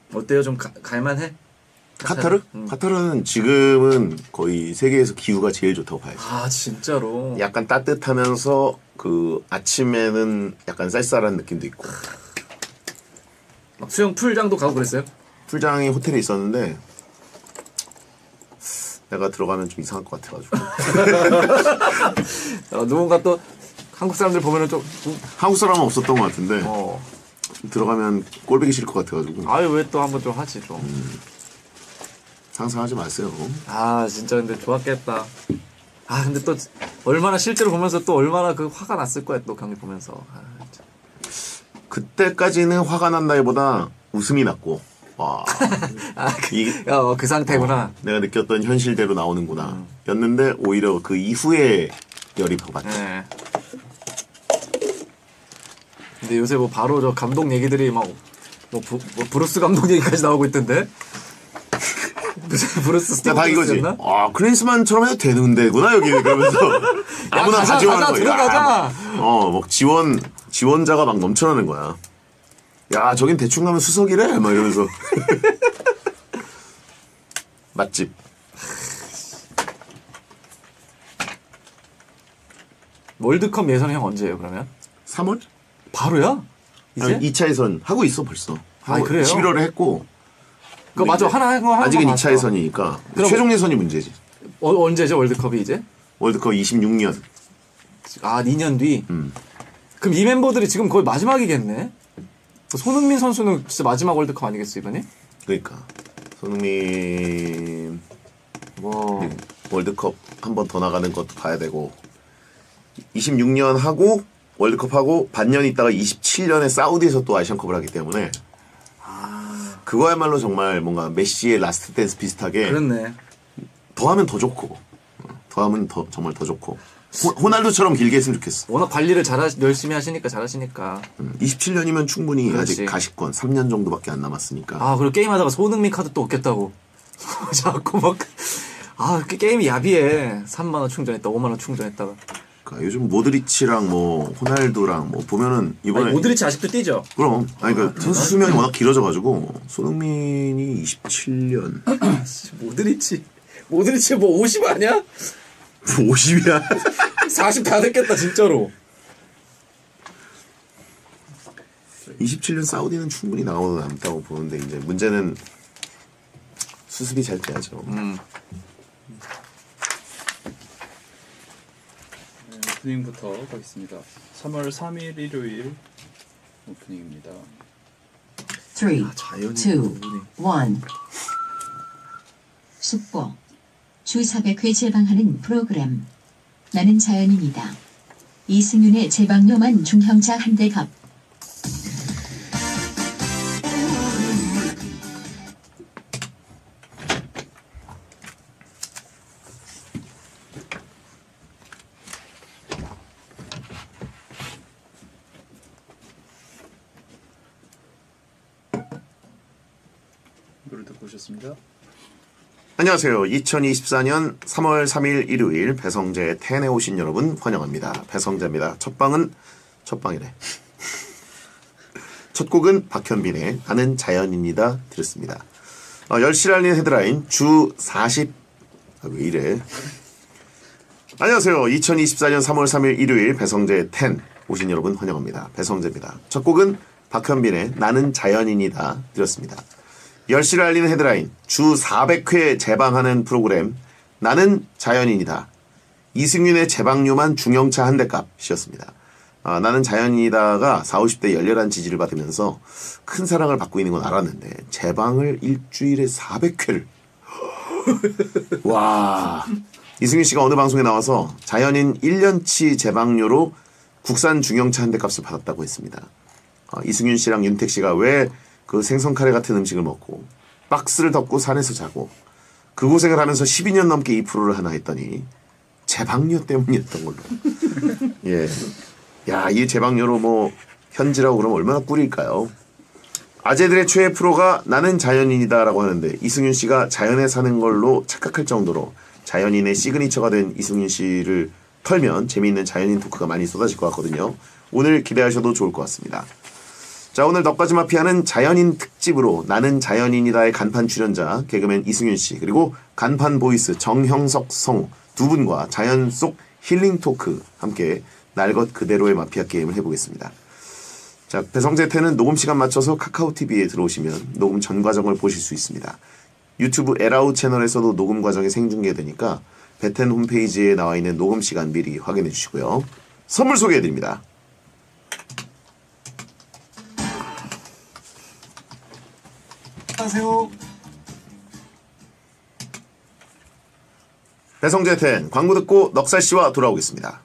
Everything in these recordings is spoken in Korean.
어때요? 좀 갈만해? 카타르? 카타르는 지금은 거의 세계에서 기후가 제일 좋다고 봐야지. 아 진짜로? 약간 따뜻하면서 그 아침에는 약간 쌀쌀한 느낌도 있고. 막 수영 풀장도 가고 그랬어요? 풀장이 호텔에 있었는데 내가 들어가면 좀 이상할 것 같아가지고. 누군가 또 한국 사람들 보면은 좀 한국 사람은 없었던 것 같은데 들어가면 꼴보기 싫을 것 같아가지고. 아유 왜 또 한번 좀 하지 좀. 상상하지 마세요. 아 진짜 근데 좋았겠다. 아 근데 또 얼마나 실제로 보면서 또 얼마나 그 화가 났을 거야 또 경기 보면서. 아, 그때까지는 화가 난다기보다 웃음이 났고 와 그 상태구나. 내가 느꼈던 현실대로 나오는구나 였는데 오히려 그 이후에 열이 더 받죠. 네. 근데 요새 뭐 바로 저 감독 얘기들이 막 뭐 브루스 감독 얘기까지 나오고 있던데. 브루스 스티브 다 이거지. 아 클린스만처럼 해도 되는 데구나 여기 그러면서 아무나 다 지원하는 거야. 들어가자. 막 지원자가 막 넘쳐나는 거야. 야 저긴 대충 가면 수석이래 막 이러면서. 맛집. 월드컵 예선 형 언제예요 그러면? 3월? 바로야? 이제? 2차 예선 하고 있어 벌써. 아 그래요? 11월에 했고. 그 맞아 하나 아직은 2차 예선이니까 최종 예선이 문제지. 언제죠 월드컵이 이제? 월드컵 26년. 아 2년 뒤. 그럼 이 멤버들이 지금 거의 마지막이겠네. 손흥민 선수는 진짜 마지막 월드컵 아니겠어 이번에? 그러니까 손흥민 뭐 월드컵 한 번 더 나가는 것도 봐야 되고 26년 하고 월드컵 하고 반년 있다가 27년에 사우디에서 또 아시안컵을 하기 때문에 그거야말로 정말 뭔가 메시의 라스트 댄스 비슷하게 그렇네. 더하면 더 좋고 더하면 정말 더 좋고 호날두처럼 길게 했으면 좋겠어. 워낙 관리를 열심히 하시니까 잘하시니까. 27년이면 충분히 그렇지. 아직 가시권 3년 정도밖에 안 남았으니까. 아 그리고 게임하다가 손흥민 카드 또 없겠다고. 자꾸 막 게임이 야비해. 3만원 충전했다 5만원 충전했다가. 그러니까 요즘 모드리치랑 뭐 호날두랑 뭐 보면은 이번에 아니, 모드리치 아직도 뛰죠? 그럼 그 선수 수명이 워낙 길어져가지고 손흥민이 27년 모드리치 뭐 50 아니야? 50이야 40 다 됐겠다 진짜로. 27년 사우디는 충분히 나오도 남다고 보는데 이제 문제는 수습이 잘 돼야죠. 오프닝부터 가겠습니다. 3월 3일 일요일 오프닝입니다. 3, 2, 1 숙보 주 400회 재방하는 프로그램 나는 자연인이다. 이승윤의 재방요만 중형차 한 대 갑. 노래 듣고 오셨습니다. 안녕하세요. 2024년 3월 3일 일요일 배성재의 텐에 오신 여러분 환영합니다. 배성재입니다. 첫방이래. 첫 곡은 박현빈의 나는 자연인이다 들었습니다. 열실알린 헤드라인 주 40... 왜 이래? 안녕하세요. 2024년 3월 3일 일요일 배성재의 텐 오신 여러분 환영합니다. 배성재입니다. 첫 곡은 박현빈의 나는 자연인이다 들었습니다. 열시를 알리는 헤드라인 주 400회 재방하는 프로그램 나는 자연인이다. 이승윤의 재방료만 중형차 한 대값이었습니다. 나는 자연인이다가 40, 50대 열렬한 지지를 받으면서 큰 사랑을 받고 있는 건 알았는데 재방을 일주일에 400회를 와 이승윤 씨가 어느 방송에 나와서 자연인 1년치 재방료로 국산 중형차 한 대값을 받았다고 했습니다. 이승윤 씨랑 윤택 씨가 왜 그 생선 카레 같은 음식을 먹고 박스를 덮고 산에서 자고 그 고생을 하면서 12년 넘게 이 프로를 하나 했더니 재방료 때문이었던 걸로. 예. 야, 이 재방료로 뭐 현지라고 그러면 얼마나 꿀일까요? 아재들의 최애 프로가 나는 자연인이다라고 하는데 이승윤 씨가 자연에 사는 걸로 착각할 정도로 자연인의 시그니처가 된 이승윤 씨를 털면 재미있는 자연인 토크가 많이 쏟아질 것 같거든요. 오늘 기대하셔도 좋을 것 같습니다. 자, 오늘 너까지 마피아는 자연인 특집으로 나는 자연인이다의 간판 출연자 개그맨 이승윤 씨 그리고 간판 보이스 정형석 성우 두 분과 자연 속 힐링 토크 함께 날 것 그대로의 마피아 게임을 해보겠습니다. 자, 배성재태는 녹음 시간 맞춰서 카카오TV에 들어오시면 녹음 전 과정을 보실 수 있습니다. 유튜브 에라우 채널에서도 녹음 과정이 생중계되니까 배텐 홈페이지에 나와 있는 녹음 시간 미리 확인해 주시고요. 선물 소개해드립니다. 안녕하세요. 배성재텐 광고 듣고 넉살 씨와 돌아오겠습니다.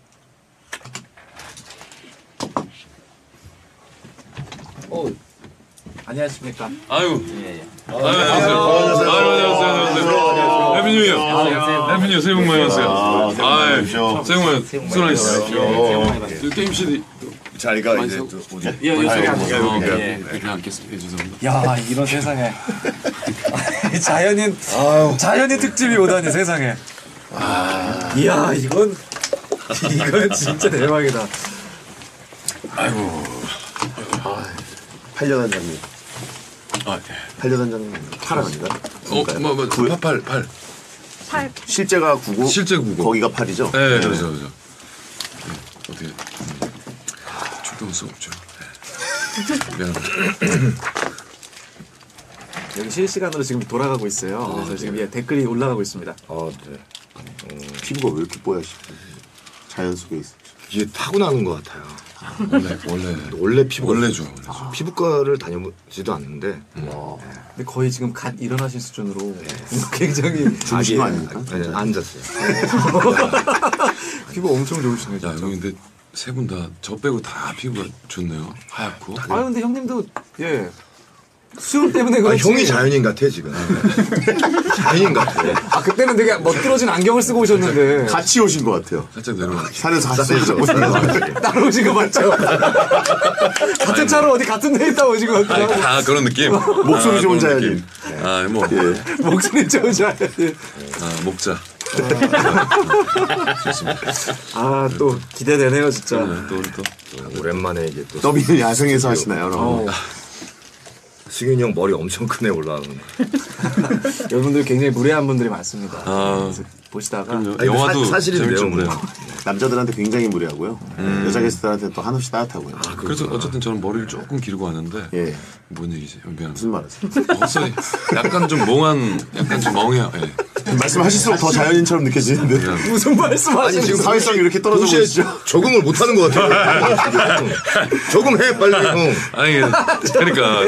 안녕하십니까. 아유. 예. 안녕하세요. 해피 뉴 이어. 해피 뉴 이어. 새해 복 많이 받으세요. 새해 복 많이 수고하셨어요. 게임 CD 자리가 이제 예, 요즘에 그렇게 앉겠습니다. 죄송합니다. 야, 이런 세상에. 자연인 특집이 오다니 세상에. 이야, 이건 진짜 대박이다. 아이고. 팔려단장님. 네. 팔려단장님. 팔 아닌가? 팔. 실제가 9고 실제 9고. 거기가 8이죠? 네, 그렇죠. 네, 어떻게 출동할 수 없죠. 네. 미안합니다. 여기 실시간으로 지금 돌아가고 있어요. 그래서 지금 댓글이 올라가고 있습니다. 네. 피부가 왜 이렇게 뽀얗시? 자연 속에 있어. 이게 타고나는 것 같아요. 원래 피부가 원래죠. 피부과를 다녀보지도 않는데 근데 거의 지금 갓 일어나신 수준으로 굉장히 주무신 거 아닙니까? 네, 앉았어요. 피부 엄청 좋으시네요. 야, 진짜. 여기 근데 세 분 다 저 빼고 다 피부가 좋네요. 하얗고. 아 근데 형님도 수염 때문에 그렇지. 형이 자연인 같아 지금. 자연인 같아. 아 그때는 되게 멋들어진 안경을 쓰고 오셨는데 같이 오신 것 같아요. 살짝 내려와. 산에서 같이 오신 따로 오신 거 맞죠? 같은 차로 어디 같은 데 있다 오신 것 같기도 하고 다 그런 느낌. 목소리 좋은 그런 자연인. 느낌. 뭐. 목소리 좋은 자연. 목자. 좋습니다. 아 또 기대되네요 진짜. 또 오랜만에 이게 또 더비는 야생에서 하시나요? 여러분? 승윤이 형 머리 엄청 크네 올라오는 거. 여러분들 굉장히 무례한 분들이 많습니다. 아. 그래서 보시다가 아니, 영화도 사실인데요, 재밌죠, 뭐. 그래요. 남자들한테 굉장히 무례하고요. 여자 게스트들한테 또 한없이 따뜻하고요. 그래서 어쨌든 저는 머리를 조금 기르고 왔는데 예. 뭔 얘기지? 미안합니다. 무슨 말이세요? 목소리 약간 좀 몽한, 약간 좀 멍해요. 예. 말씀하실수록 더 자연인처럼 느껴지는데. 미안합니다. 무슨 말씀하시는 지금 거예요? 사회성이 이렇게 떨어져 동시에 보이시죠? 적응을 못하는 것 같아. 적응해 빨리 형. 아니 그러니까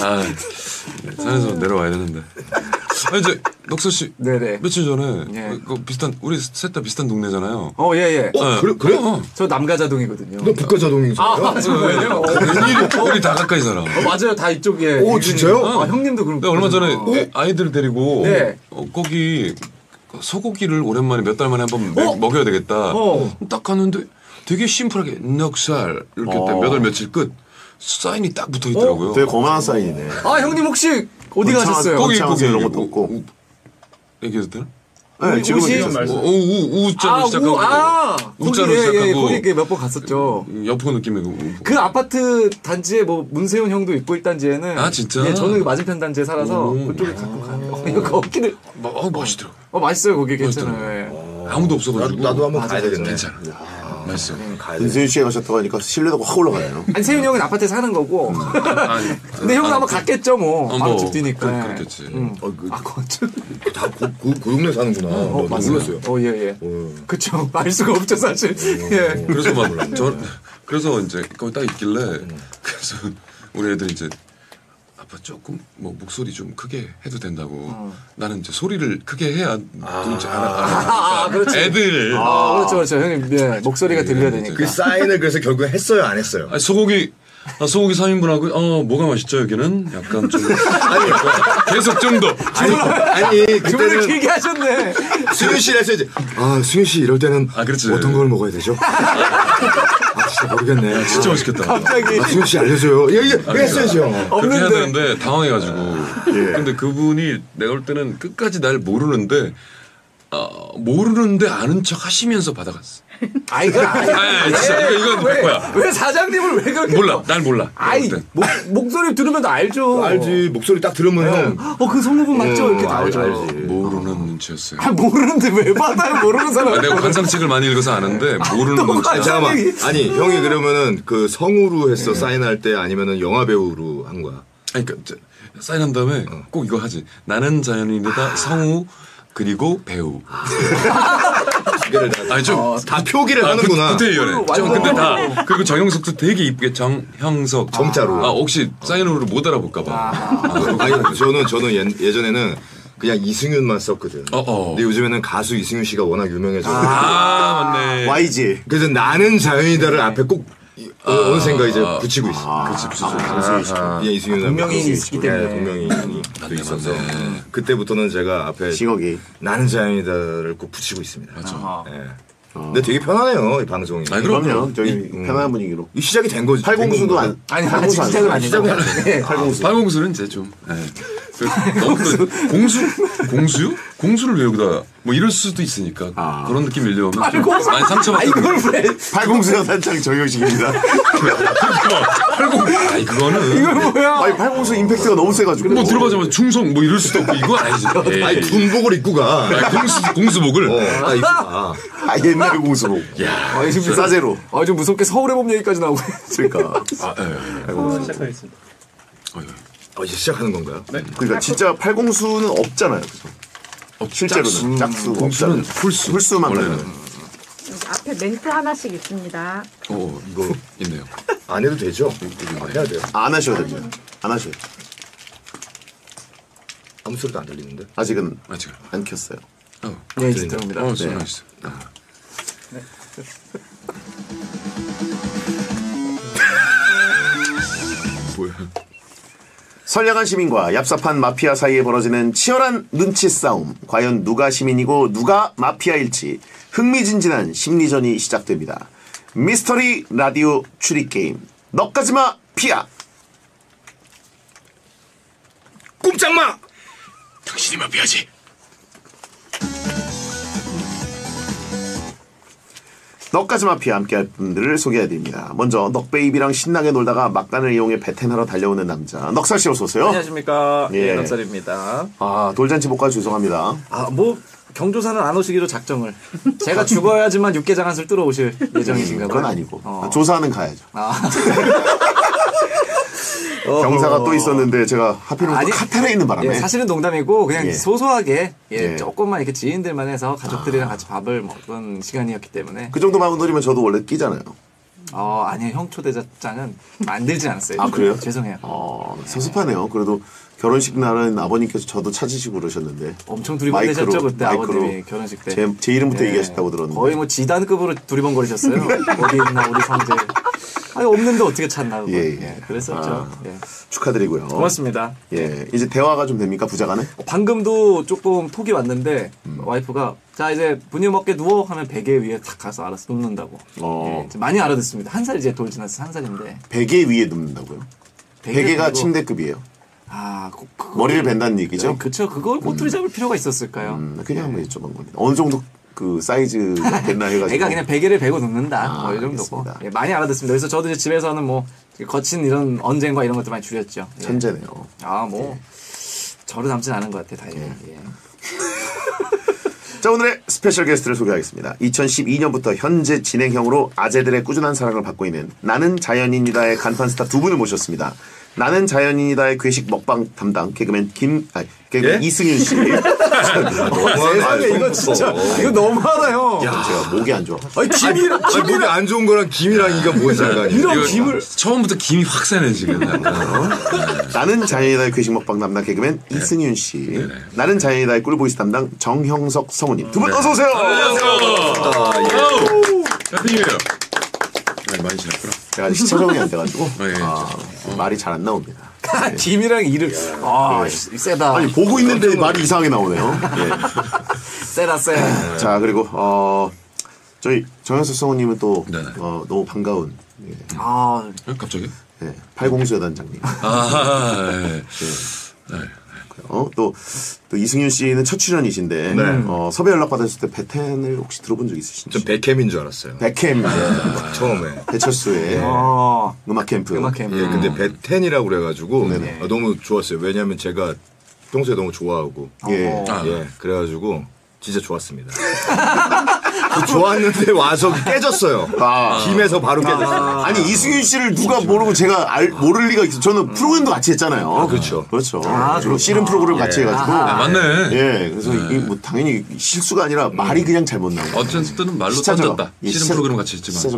산에서 내려와야 되는데. 아니 이제 넉살 씨 네네. 며칠 전에 예. 그 비슷한 우리 셋 다 비슷한 동네잖아요. 예예. 그래? 저 남가자동이거든요. 너 북가자동인 아 정말요? 우리 다 가까이 살아. 맞아요 다 이쪽에. 오, 진짜요? 아 형님도 그럼. 내가 얼마 전에 아이들 데리고 네. 거기 소고기를 오랜만에 몇 달 만에 한번 먹여야 되겠다. 딱 갔는데 되게 심플하게 넉살 이렇게 몇 월 며칠 끝 사인이 딱 붙어 있더라고요. 되게 거만한 사인이네. 아 형님 혹시 어디 창원- 가셨어요? 거기 이런 것도 없고. 얘기해도 되나? 네, 지금 옷이- 우자로 시작하고 우자로 거기 시작하고 거기 몇 번 갔었죠. 여포 느낌의 그 아파트 단지에 뭐 문세훈 형도 있고 있단지에는 아, 진짜? 예, 저는 그 맞은편 단지에 살아서 오. 그쪽에 가끔 가요. 거기는 맛있더라고. 맛있어요 거기 괜찮아요. 예. 아무도 없어가지고 나도 한번 가야 되겠네. 괜찮아. 맛있어. 가야 돼. 은세윤 씨가 가셨다고 하니까 신뢰도가 확 올라가네요. 아니 세훈 형은 아파트에 사는 거고. 근데 형은 아마 갔겠죠 뭐. 바로 집 뒤니까. 그렇겠지. 건축. 그 동네 사는구나. 나 몰랐어요. 예예. 그쵸. 알 수가 없죠 사실. 예. 그래서 그래서 이제 거기 딱 있길래 그래서 우리 애들이 이제 아빠 조금 뭐 목소리 좀 크게 해도 된다고. 나는 이제 소리를 크게 해야 누군지 알아. 그렇지. 애들. 그렇죠 형님. 예. 목소리가 들려야 되니까. 그 사인을 그래서 결국 했어요 안 했어요? 아니, 소고기 3인분하고 뭐가 맛있죠 여기는? 약간 좀 계속 좀 더. 아니 주문을 그때는 길게 하셨네. 승윤 씨를 해서 이제 승윤 씨 이럴 때는 그렇지. 어떤 걸 먹어야 되죠? 진짜 모르겠네. 진짜 맛있겠다. 갑자기. 승윤 씨 알려줘요. 이게 했어야죠. 그렇게 해야 없는데. 되는데 당황해가지고. 근데 그분이 내가 볼 때는 끝까지 날 모르는데 모르는데 아는 척 하시면서 받아갔어. 진짜 이건 왜, 거야. 왜 사장님을 왜 그렇게 몰라, 난 몰라. 아이 목소리 들으면 알죠. 알지. 목소리 딱 들으면 형. 그 성우분 맞죠? 이렇게 다 알죠. 알지. 모르는 눈치였어요. 모르는데 왜 받아요? 모르는 사람. 내가 관상책을 많이 읽어서 아는데 모르는 눈치야. 잠깐만. 아니 형이 그러면은 그 성우로 했어 사인할 때 아니면은 영화 배우로 한 거야? 아니, 그러니까 사인한 다음에 꼭 이거 하지. 나는 자연인이다. 성우 그리고 배우. 기계를 아니 좀 다 표기를 하는구나. 구태의연애. 좀 근데 다 그리고 정형석도 되게 이쁘게 정형석. 정자로. 혹시 사인으로 못 알아볼까봐. 아니 저는 예전에는 그냥 이승윤만 썼거든. 근데 요즘에는 가수 이승윤 씨가 워낙 유명해져. 맞네. YG. 그래서 나는 자연이다를 앞에 꼭 어느샌가 이제 붙이고 있어. 그치, 붙이죠. 이승윤 동명이인이시기 때문에. 동명이인이 또 있어서 그때부터는 제가 앞에 싱어기. 나는 자연이다를 꼭 붙이고 있습니다. 맞아. 예. 근데 되게 편하네요 이 방송이. 아니, 그럼요. 저희 편안한 분위기로. 이 시작이 된 거지. 팔공수도 안. 아니 팔공수 안 시작은 써요. 아니죠. 팔공수. 팔공수는 이제 좀. 너무 공수요? 공수를 왜 여기다 뭐 이럴 수도 있으니까 그런 느낌 밀려오면 많이 상처받고. 이걸 왜? 팔공수 여단장 정영식입니다. 아니 그거는 이걸 뭐야? 아니 팔공수 임팩트가 너무 세가지고. 뭐 들어가자마자 충성 뭐 이럴 수도 없고 이거 아니지. 아니 군복을 입고 가. 공수복을. 딱 입고 가. 옛날 공수로. 아니 지금 싸제로. 좀 무섭게 서울의 봄 얘기까지 나오고. 그러니까. 시작하겠습니다. 이제 시작하는 건가요? 네. 그러니까 진짜 팔공수는 없잖아요. 그죠? 실제로는 짝수가 공수는 없잖아요. 훌수만 원래는. 가요. 앞에 멘트 하나씩 있습니다. 이거 있네요. 안 해도 되죠? 해야 돼요. 안 하셔야 됩니다. 안 하셔야 돼요. 아무 소리도 안 들리는데. 아직은 아직. 안 켰어요. 네, 이제 들어옵니다. 전화 있어. 뭐야? 선량한 시민과 얍삽한 마피아 사이에 벌어지는 치열한 눈치 싸움. 과연 누가 시민이고 누가 마피아일지 흥미진진한 심리전이 시작됩니다. 미스터리 라디오 추리게임 넉가지마 피아. 꼼짝마! 당신이 마피아지. 넉가지 마피아 함께할 분들을 소개해드립니다. 먼저 넉베이비랑 신나게 놀다가 막간을 이용해 배텐하러 달려오는 남자 넉살씨 어서오세요. 안녕하십니까. 예. 넉살입니다. 돌잔치 못 가서 죄송합니다. 경조사는 안 오시기로 작정을. 제가 죽어야지만 육개장 한술 뚫어 오실 예정이신가요? 그건 아니고 조사하는 가야죠. 아. 경사가 또 있었는데 제가 하필이면 또 카타르에 있는 바람에 예, 사실은 농담이고 그냥 예. 소소하게 예. 조금만 이렇게 지인들만 해서 가족들이랑 같이 밥을 먹은 시간이었기 때문에 그 정도 마음들이면 저도 원래 끼잖아요. 아니요 형 초대장은 만들진 않았어요. 아, 그래요? 죄송해요. 섭섭하네요. 그래도 결혼식 날은 아버님께서 저도 찾으시고 그러셨는데 엄청 두리번대셨죠 그때 마이크로 아버님이 결혼식 때. 제 이름부터 예. 얘기하셨다고 들었는데 거의 뭐 지단급으로 두리번거리셨어요. 어디 있나 우리 성재. 없는데 어떻게 찾나 그거. 예. 그랬었죠. 예. 축하드리고요. 고맙습니다. 예, 이제 대화가 좀 됩니까 부자간에? 방금도 조금 톡이 왔는데 와이프가 자 이제 분유 먹게 누워 하면 베개 위에 탁 가서 알아서 눕는다고. 예, 이제 많이 알아듣습니다. 한 살 이제 돌 지나서 1살인데 베개 위에 눕는다고요? 베개가 침대급이에요. 머리를 벤다는 얘기죠? 그쵸. 그걸 꼬투리 잡을 필요가 있었을까요? 그냥 한번 여쭤본 겁니다. 어느 정도 그 사이즈가 됐나 해가지고. 애가 그냥 베개를 베고 눕는다. 뭐 이 정도고. 알겠습니다. 예, 많이 알아듣습니다. 그래서 저도 이제 집에서는 뭐 거친 이런 언쟁과 이런 것들 많이 줄였죠. 예. 천재네요. 저를 닮진 않은 것 같아 다행히. 예. 자, 오늘의 스페셜 게스트를 소개하겠습니다. 2012년부터 현재 진행형으로 아재들의 꾸준한 사랑을 받고 있는 나는 자연인이다의 간판 스타 두 분을 모셨습니다. 나는 자연인이다의 괴식 먹방 담당 개그맨 이승윤 씨. 세상에 이거 진짜 이거 너무하다 제가 목이 안 좋아. 목이 안 좋은 거랑 김이랑 이게 뭔 상관이야? 이런 김을 처음부터 김이 확 새네 지금. 나는 자연이다의 괴식 먹방 담당 개그맨 이승윤 씨. 나는 자연이다의 꿀보이스 담당 정형석 성우님. 두 분 어서 오세요. 안녕하세요. 많이 지났구나. 제가 아직 시차 적응이 안 돼가지고 예, 말이 잘 안 나옵니다. 김이랑 이름 세다. 아니 보고 있는데 말이 이상하게 나오네요. 세다. 자, 그리고 저희 정현석 성우님은 또 네네. 너무 반가운 갑자기? 팔공수 여단장님. 예. 또 이승윤 씨는 첫 출연이신데 섭외 연락 받았을 때 베텐을 혹시 들어본 적 있으신지? 전 백캠인 줄 알았어요. 백캠 처음에 배철수의 음악 캠프. 예, 근데 베텐이라고 그래가지고 너무 좋았어요. 왜냐하면 제가 평소에 너무 좋아하고 예, 그래가지고 진짜 좋았습니다. 좋았는데 와서 깨졌어요. 김에서 바로 깨졌어요. 아니 이승윤 씨를 누가 모르고 제가 모를 리가 있어. 저는 프로그램도 같이 했잖아요. 그렇죠. 그리고 씨름 프로그램 같이 해가지고. 맞네. 예, 그래서 이게 뭐 당연히 실수가 아니라 말이 그냥 잘못 나와요. 어쨌든 말로 던졌다. 씨름 프로그램 같이 했지만.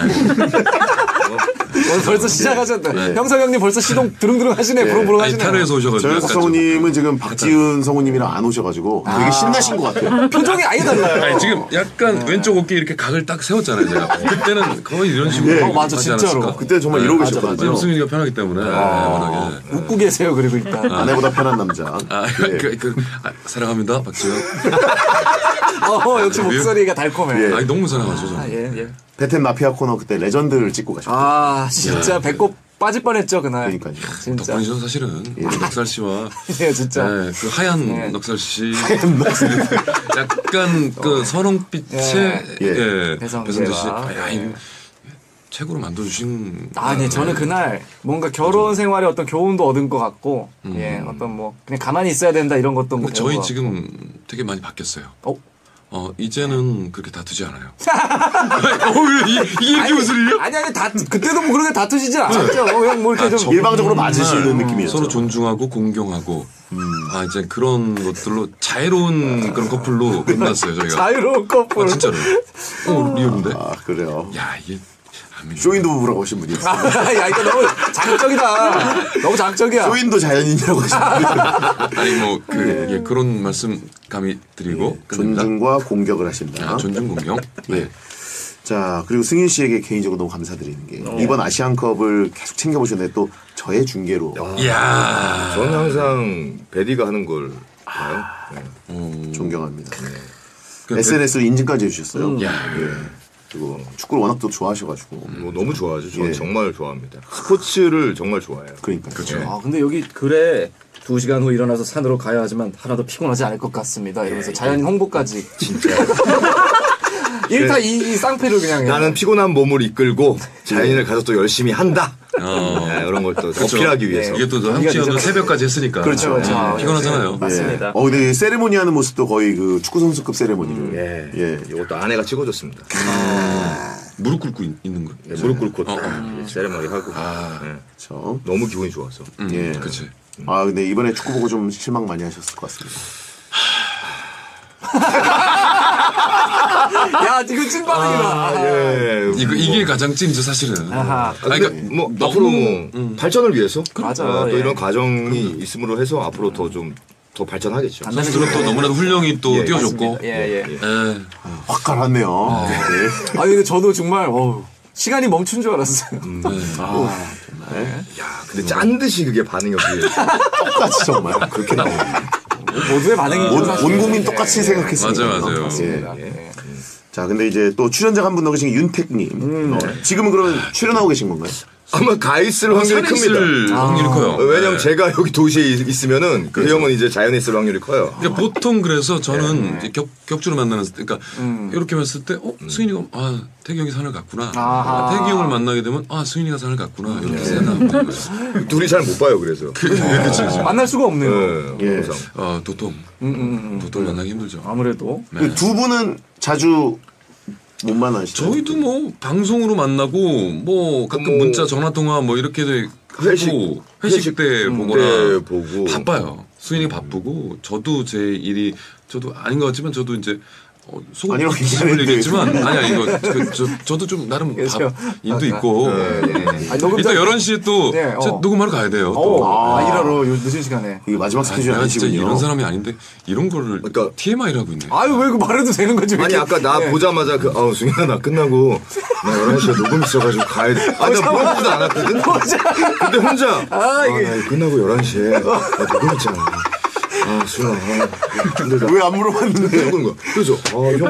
벌써 시작하셨네. 형석 형님 벌써 시동 드릉드릉 하시네. 부릉부릉 하시네. 이탈에서 오셔가지고. 저희 성우님은 지금 박지은 성우님이랑 안 오셔가지고 되게 신나신 것 같아요. 표정이 아예 달라요. 아니, 지금 약간 왼쪽 어깨 이렇게 각을 딱 세웠잖아요, 제가. 그때는 거의 이런 식으로. 맞아, 하지 진짜로. 않았을까? 그때 정말 이러고 계셨거든요. 승윤이가 편하기 때문에. 워낙에. 웃고 계세요. 그리고 일단. 아내보다 편한 남자. 사랑합니다, 박지현. 역시 목소리가 달콤해. 아니, 너무 사랑하죠, 저는. 예. 베텐 마피아 코너 그때 레전드를 찍고 가셨어요. 진짜 배꼽 빠질 뻔했죠 그날. 그러니까요. 진짜. 덕분이죠, 사실은. 넉살 씨와. 네, 진짜. 그 하얀 넉살 씨. 약간 그 선홍빛의 배성재 씨. 최고로 만들어주신. 아니 저는 그날 뭔가 결혼 생활에 어떤 교훈도 얻은 것 같고, 어떤 뭐 그냥 가만히 있어야 된다 이런 것도. 뭐 저희 지금 되게 많이 바뀌었어요. 이제는 그렇게 다투지 않아요. 이게 이렇게 무슨 일이야? 아니 그때도 뭐 그렇게 다투시지 않았죠. 그냥 뭐 이렇게 좀 일방적으로 맞으시는 느낌이었죠. 서로 존중하고 공경하고. 이제 그런 것들로 자유로운 그런 커플로 끝났어요 저희가. 자유로운 커플. 진짜로. 리얼인데. 그래요. 야 이게. 쇼윈도 부부라고 하신 분이 있어요. 야 이거 너무 자극적이다. 너무 자극적이야. 쇼윈도 자연인이라고 하신 분이. 아니 그런 말씀 감히 드리고 존중과 공격을 하신다. 존중 공경. 네. 자 그리고 승윤 씨에게 개인적으로 너무 감사드리는 게 이번 아시안컵을 계속 챙겨보셨는데 또 저의 중계로. 이야. 저는 항상 베디가 하는 걸 봐요. 존경합니다. SNS로 인증까지 해주셨어요. 그리고 축구를 워낙 또 좋아하셔가지고 너무 좋아하죠. 저는 정말 좋아합니다. 스포츠를 정말 좋아해요. 그러니까 그렇죠. 근데 여기 글에 2시간 후 일어나서 산으로 가야 하지만 하나도 피곤하지 않을 것 같습니다. 이러면서 자연인 홍보까지. 진짜. 1타 2 쌍패를 그냥. 나는 피곤한 몸을 이끌고 자연인을 가서 또 열심히 한다. 이런 걸 또 어필하기 위해서. 이게 또 함치어는 새벽까지 했으니까. 그렇죠. 피곤하잖아요. 맞습니다. 근데 세레모니 하는 모습도 거의 그 축구 선수급 세레모니를. 이것도 아내가 찍어줬습니다. 무릎 꿇고 있는 거. 무릎 꿇고 세레모니 하고. 그렇죠. 너무 기분이 좋았어. 그렇지. 근데 이번에 축구 보고 좀 실망 많이 하셨을 것 같습니다. 야 지금 찐반응이다. 이게 가장 찐이죠 사실은. 그러니까 뭐 앞으로 뭐 발전을 위해서 맞아. 또 이런 과정이 있음으로 해서 앞으로 더 발전하겠죠. 선수들은 또 너무나도 훌륭히 또 띄워줬고. 확 갈았네요. 근데 저도 정말 시간이 멈춘 줄 알았어요. 야, 근데 짠 듯이 그게 반응이 없어요. 똑같이 정말 그렇게 나오네. 모두의 반응이 온 국민 똑같이 생각했습니다. 맞아요. 자, 근데 이제 또 출연자 한 분 더 계신 윤택님. 지금은 그러면 출연하고 계신 건가요? 아마 가 있을 확률이 큽니다. 확률이 커요. 왜냐면 제가 여기 도시에 있으면은 그 형은 이제 자연에 있을 확률이 커요. 그러니까 보통 그래서 저는 격주로 만나는 그러니까 이렇게 봤을 때 수인이가 태기 형이 산을 갔구나. 태기 형을 만나게 되면 수인이가 산을 갔구나. 이렇게 생각하는 거죠. 둘이 잘 못 봐요. 그래서 그렇죠. 만날 수가 없네요. 항상. 도톰 만나기 힘들죠. 아무래도 두 분은 자주 못 만나시죠? 저희도 뭐 방송으로 만나고 뭐 가끔 문자 전화 통화 뭐 이렇게 회식 때 보거나 보고 바빠요. 수인이 바쁘고 저도 제 일이 저도 아닌 것 같지만 저도 이제 속을 얘기했지만 이거 저도 좀 나름 일도 있고 일단 11시에 또 녹음하러 가야 돼요. 일하러 늦은 시간에 이게 마지막 스케줄 내가 진짜 아니시군요. 이런 사람이 아닌데 이런 거를 TMI라고 있네. 왜 그 말해도 되는 거지? 아니 아까 나 보자마자 승현아 나 끝나고 나 11시에 녹음 있어가지고 가야 돼. 나 물어보지도 않았거든. 근데 혼자 나 끝나고 11시에 나 녹음 있잖아. 수현아 힘들다. 왜 안 물어봤는데? 그래서 형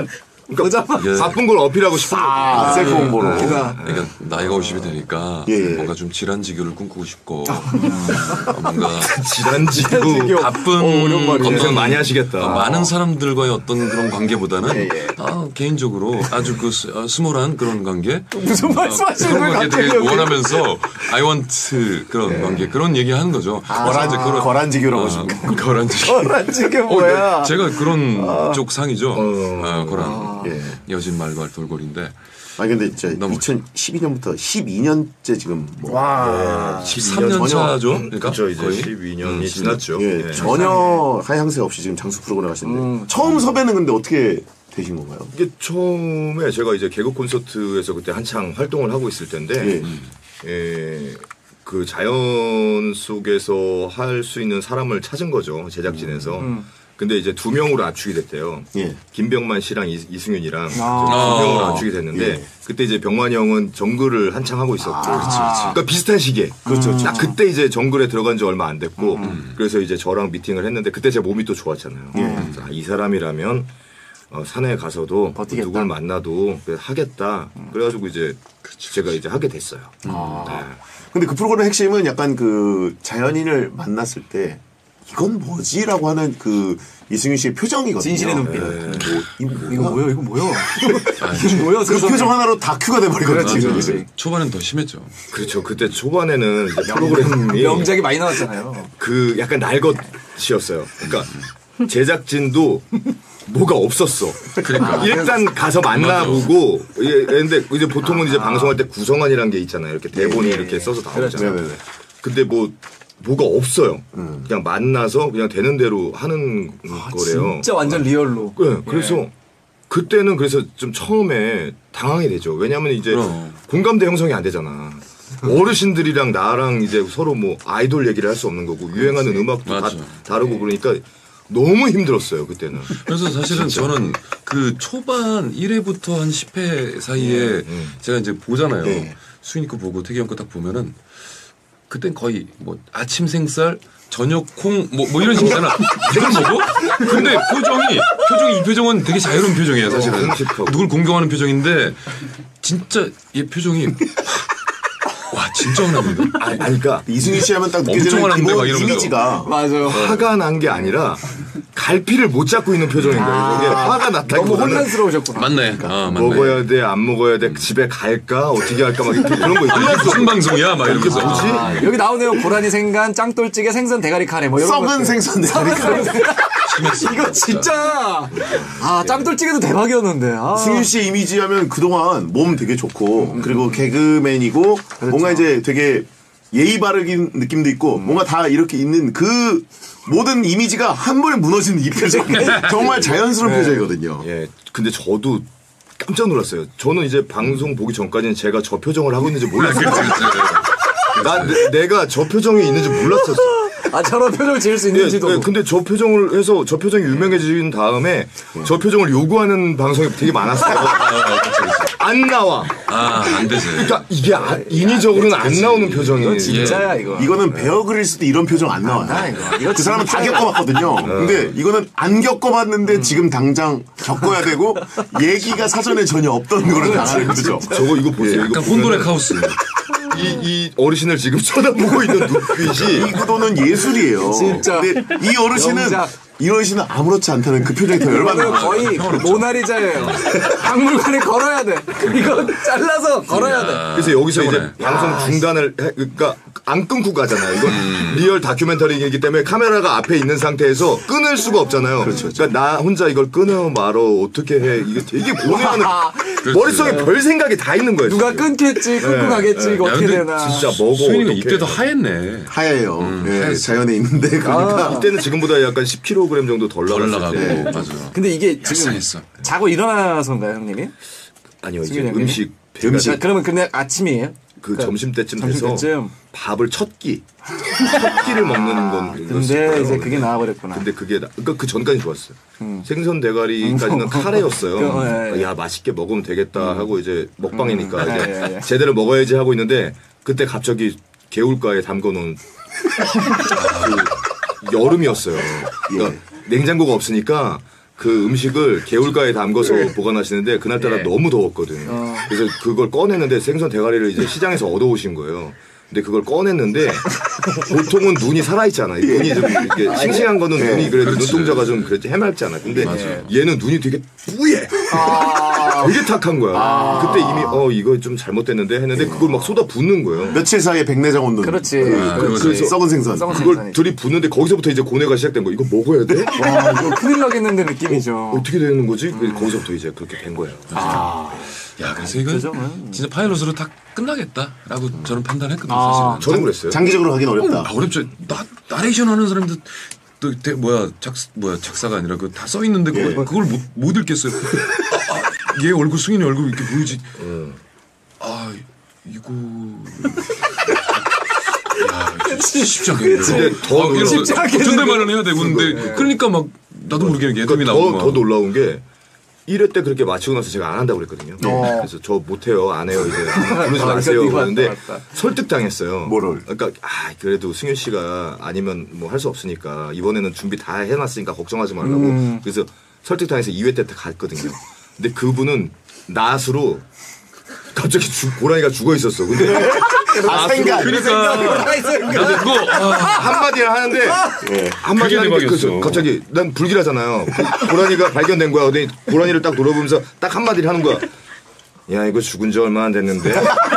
그러니까 이게 바쁜 걸 어필하고 싶은 거죠. 셀프 홍보로. 그러니까 나이가 50이 되니까 뭔가 좀 질환지교를 꿈꾸고 싶고 뭔가 질환지교 바쁜 검색 많이 하시겠다. 많은 사람들과의 어떤 그런 관계보다는 개인적으로 아주 그 스몰한 그런 관계 무슨 말씀하시는 그런 거예요? 관계 되게 갑자기 원하면서 I want 그런 관계 그런 얘기 하는 거죠. 거란지교라고 하십니까? 거란지교. 거란지교 뭐야? 제가 그런 쪽 상이죠. 거란. 여진 말과 돌고리인데. 아니 근데 진짜 2012년부터 12년째 지금 뭐 13년 차죠. 그러니까 그렇죠. 이제 거의 12년이 지났죠. 전혀 하향세 없이 지금 장수 프로그램 하시는데 처음 섭외는 근데 어떻게 되신 건가요? 이게 처음에 제가 이제 개그 콘서트에서 그때 한창 활동을 하고 있을 때인데 그 자연 속에서 할 수 있는 사람을 찾은 거죠. 제작진에서. 근데 이제 2명으로 압축이 됐대요. 김병만 씨랑 이승윤이랑 2명으로 압축이 됐는데 그때 이제 병만이 형은 정글을 한창 하고 있었고 그러니까 비슷한 시기에 딱 그때 이제 정글에 들어간 지 얼마 안 됐고 그래서 이제 저랑 미팅을 했는데 그때 제 몸이 또 좋았잖아요. 그래서 이 사람이라면 산에 가서도 버티겠다. 누굴 만나도 하겠다. 그래가지고 이제 제가 이제 하게 됐어요. 근데 그 프로그램 핵심은 약간 그 자연인을 만났을 때 이건 뭐지라고 하는 그 이승윤 씨의 표정이거든요. 진실의 눈빛. 이거 뭐야? 이거 뭐야? 이거 뭐야? 그 표정 하나로 다큐가 돼버리거든요. 지금. 초반엔 더 심했죠. 그렇죠. 그때 초반에는 이제 프로그램이 명작이 많이 나왔잖아요. 그 약간 날 것이었어요. 그러니까 제작진도 뭐가 없었어. 그러니까 일단 가서 만나보고 근데 이제 보통은 이제 방송할 때 구성안이라는 게 있잖아요. 이렇게 대본이 이렇게 써서 나오잖아요. 근데 뭐가 없어요. 그냥 만나서 그냥 되는 대로 하는 거래요. 진짜 완전 리얼로. 네, 그래서 그때는 그래서 좀 처음에 당황이 되죠. 왜냐하면 이제 공감대 형성이 안 되잖아. 어르신들이랑 나랑 이제 서로 뭐 아이돌 얘기를 할 수 없는 거고 유행하는 음악도 다 다르고 그러니까 너무 힘들었어요 그때는. 그래서 사실은 저는 그 초반 1회부터 한 10회 사이에 제가 이제 보잖아요. 수인이 거 보고 태기 형 거 딱 보면은 그땐 거의 뭐 아침 생쌀 저녁 콩 뭐 이런 식이잖아. 이걸 먹어? 근데 표정이 이 표정은 되게 자유로운 표정이에요 사실은. 누굴 공경하는 표정인데 진짜 얘 표정이 와 진짜 화납니다. 아니 그러니까 이승윤 씨 하면 딱 엄청 느껴지는 화났는데 막 기본 이러면서. 이미지가 맞아요. 화가 난 게 아니라 갈피를 못 잡고 있는 표정인 거예요. 이게 화가 났다. 너무 혼란스러우셨구나. 맞네. 맞네. 먹어야 돼, 안 먹어야 돼, 집에 갈까, 어떻게 할까, 막 이렇게 그런 거 있죠. 무슨 방송이야? 막 이러면서. 여기 나오네요. 고라니 생간, 짱돌찌개, 생선 대가리 카레 뭐 이런 썩은 것들. 생선 대가리 카레. 이거 진짜 짱돌찌개도 대박이었는데. 승윤 씨 이미지 하면 그동안 몸 되게 좋고 그리고 개그맨이고 뭔가 이제 되게 예의 바르긴 느낌도 있고 뭔가 다 이렇게 있는 그 모든 이미지가 한 번에 무너지는 이 표정 정말 자연스러운 표정이거든요. 예, 근데 저도 깜짝 놀랐어요. 저는 이제 방송 보기 전까지는 제가 저 표정을 하고 있는지 몰랐어요. 내가 저 표정이 있는지 몰랐었어. 저런 표정을 지을 수 있는지도. 근데 저 표정을 해서 저 표정이 유명해진 다음에 저 표정을 요구하는 방송이 되게 많았어요. 안 나와. 안 되지. 그러니까 이게 인위적으로는 안 나오는 표정이에요. 진짜야 이거. 이거는 베어 그릴스도 이런 표정 안 나와요. 이거 그 사람은 다 겪어봤거든요. 근데 이거는 안 겪어봤는데 지금 당장 겪어야 되고 얘기가 사전에 전혀 없던 거를 당하는 거죠. 저거 이거 보세요. 약간 혼돈의 카오스. 이 어르신을 지금 쳐다보고 있는 눈빛이 이 구도는 예술이에요. 진짜. 근데 이 어르신은 영작. 이 어르신은 아무렇지 않다는 그 표정이 더 열받는 이거는 거예요. 거의 모나리자예요. 박물관에 걸어야 돼. 이거 잘라서 걸어야 돼. 그래서 여기서 이제 방송 중단을 그러니까 안 끊고 가잖아요. 이건 리얼 다큐멘터리이기 때문에 카메라가 앞에 있는 상태에서 끊을 수가 없잖아요. 그러니까 나 혼자 이걸 끊어 말어 어떻게 해 이게 되게 고뇌하는 머릿속에 별 생각이 다 있는 거예요. 누가 끊겠지, 끊고 가겠지, 이거 어떻게 되나. 진짜 먹어. 수인이가 어떡해. 이때도 하얘네. 하얘요. 예, 자연에 있는데 그러니까 이때는 지금보다 약간 10kg 정도 덜 덜 나갔을 때. 나가고 맞아. 근데 이게 지금 얄쌍했어. 자고 일어나서인가요, 형님이? 아니요 이제 승윤이 형님이? 음식 그러면 그냥 아침이에요? 그 점심때쯤 돼서 점심때쯤. 밥을 첫 끼를 먹는 건 근데 이제 그게 나와버렸구나. 근데 그게 그러니까 그 전까지 좋았어요. 생선 대가리까지는 카레였어요. 그러니까 야 맛있게 먹으면 되겠다 하고 이제 먹방이니까 이제 제대로 먹어야지 하고 있는데 그때 갑자기 개울가에 담궈놓은 그 여름이었어요. 그러니까 냉장고가 없으니까 그 음식을 개울가에 담궈서 보관하시는데 그날따라 예. 너무 더웠거든요. 그래서 그걸 꺼냈는데 생선 대가리를 이제 시장에서 얻어오신 거예요. 근데 그걸 꺼냈는데 보통은 눈이 살아있잖아. 눈이 좀 이렇게 싱싱한 거는 눈이 그래도 눈동자가 좀 그랬지 해맑잖아. 근데 얘는 눈이 되게 뿌예. 되게 탁한 거야. 그때 이미 이거 좀 잘못됐는데 했는데 그걸 막 쏟아 붓는 거예요. 며칠 사이에 백내장 온눈. 그렇지. 그래서 썩은 생선. 그걸 들이 붓는데 거기서부터 이제 고뇌가 시작된 거야. 이거 먹어야 돼? 와, 이거 큰일 나겠는데 느낌이죠. 어떻게 되는 거지? 거기서부터 이제 그렇게 된 거예요. 야, 그래서 이건 진짜 파일럿으로 다 끝나겠다라고 저는 판단했거든요. 사실은. 저는 그랬어요. 장기적으로 하긴 어렵다. 어렵죠. 나레이션 하는 사람들 또 작사가 아니라 그 다 써 있는데 그걸 못 읽겠어요. 얘 얼굴 승인이 얼굴 이렇게 보이지. 이거. 야, 쉽지 않겠네. 근데 더 쉽지 않겠는데. 존댓말은 해야 되고 근데 그러니까 막 나도 모르게 애돔이 그러니까 나오고 더 놀라운 게 1회 때 그렇게 마치고 나서 제가 안 한다고 그랬거든요. 그래서 저 못해요, 안 해요, 이제 부르지 마세요 그러는데 설득당했어요. 뭐를? 그러니까 그래도 승윤 씨가 아니면 뭐 할 수 없으니까 이번에는 준비 다 해놨으니까 걱정하지 말라고. 그래서 설득당해서 2회 때 갔거든요. 근데 그분은 낫으로 갑자기 고라니가 죽어 있었어. 근데 생각. 그러니까 나도 그거 한마디를 하는데 한마디 하는데 대박이었어. 갑자기 난 불길하잖아요. 고라니가 발견된 거야. 근데 고라니를 딱 돌아보면서 딱 한마디를 하는 거야. 야 이거 죽은 지 얼마 안 됐는데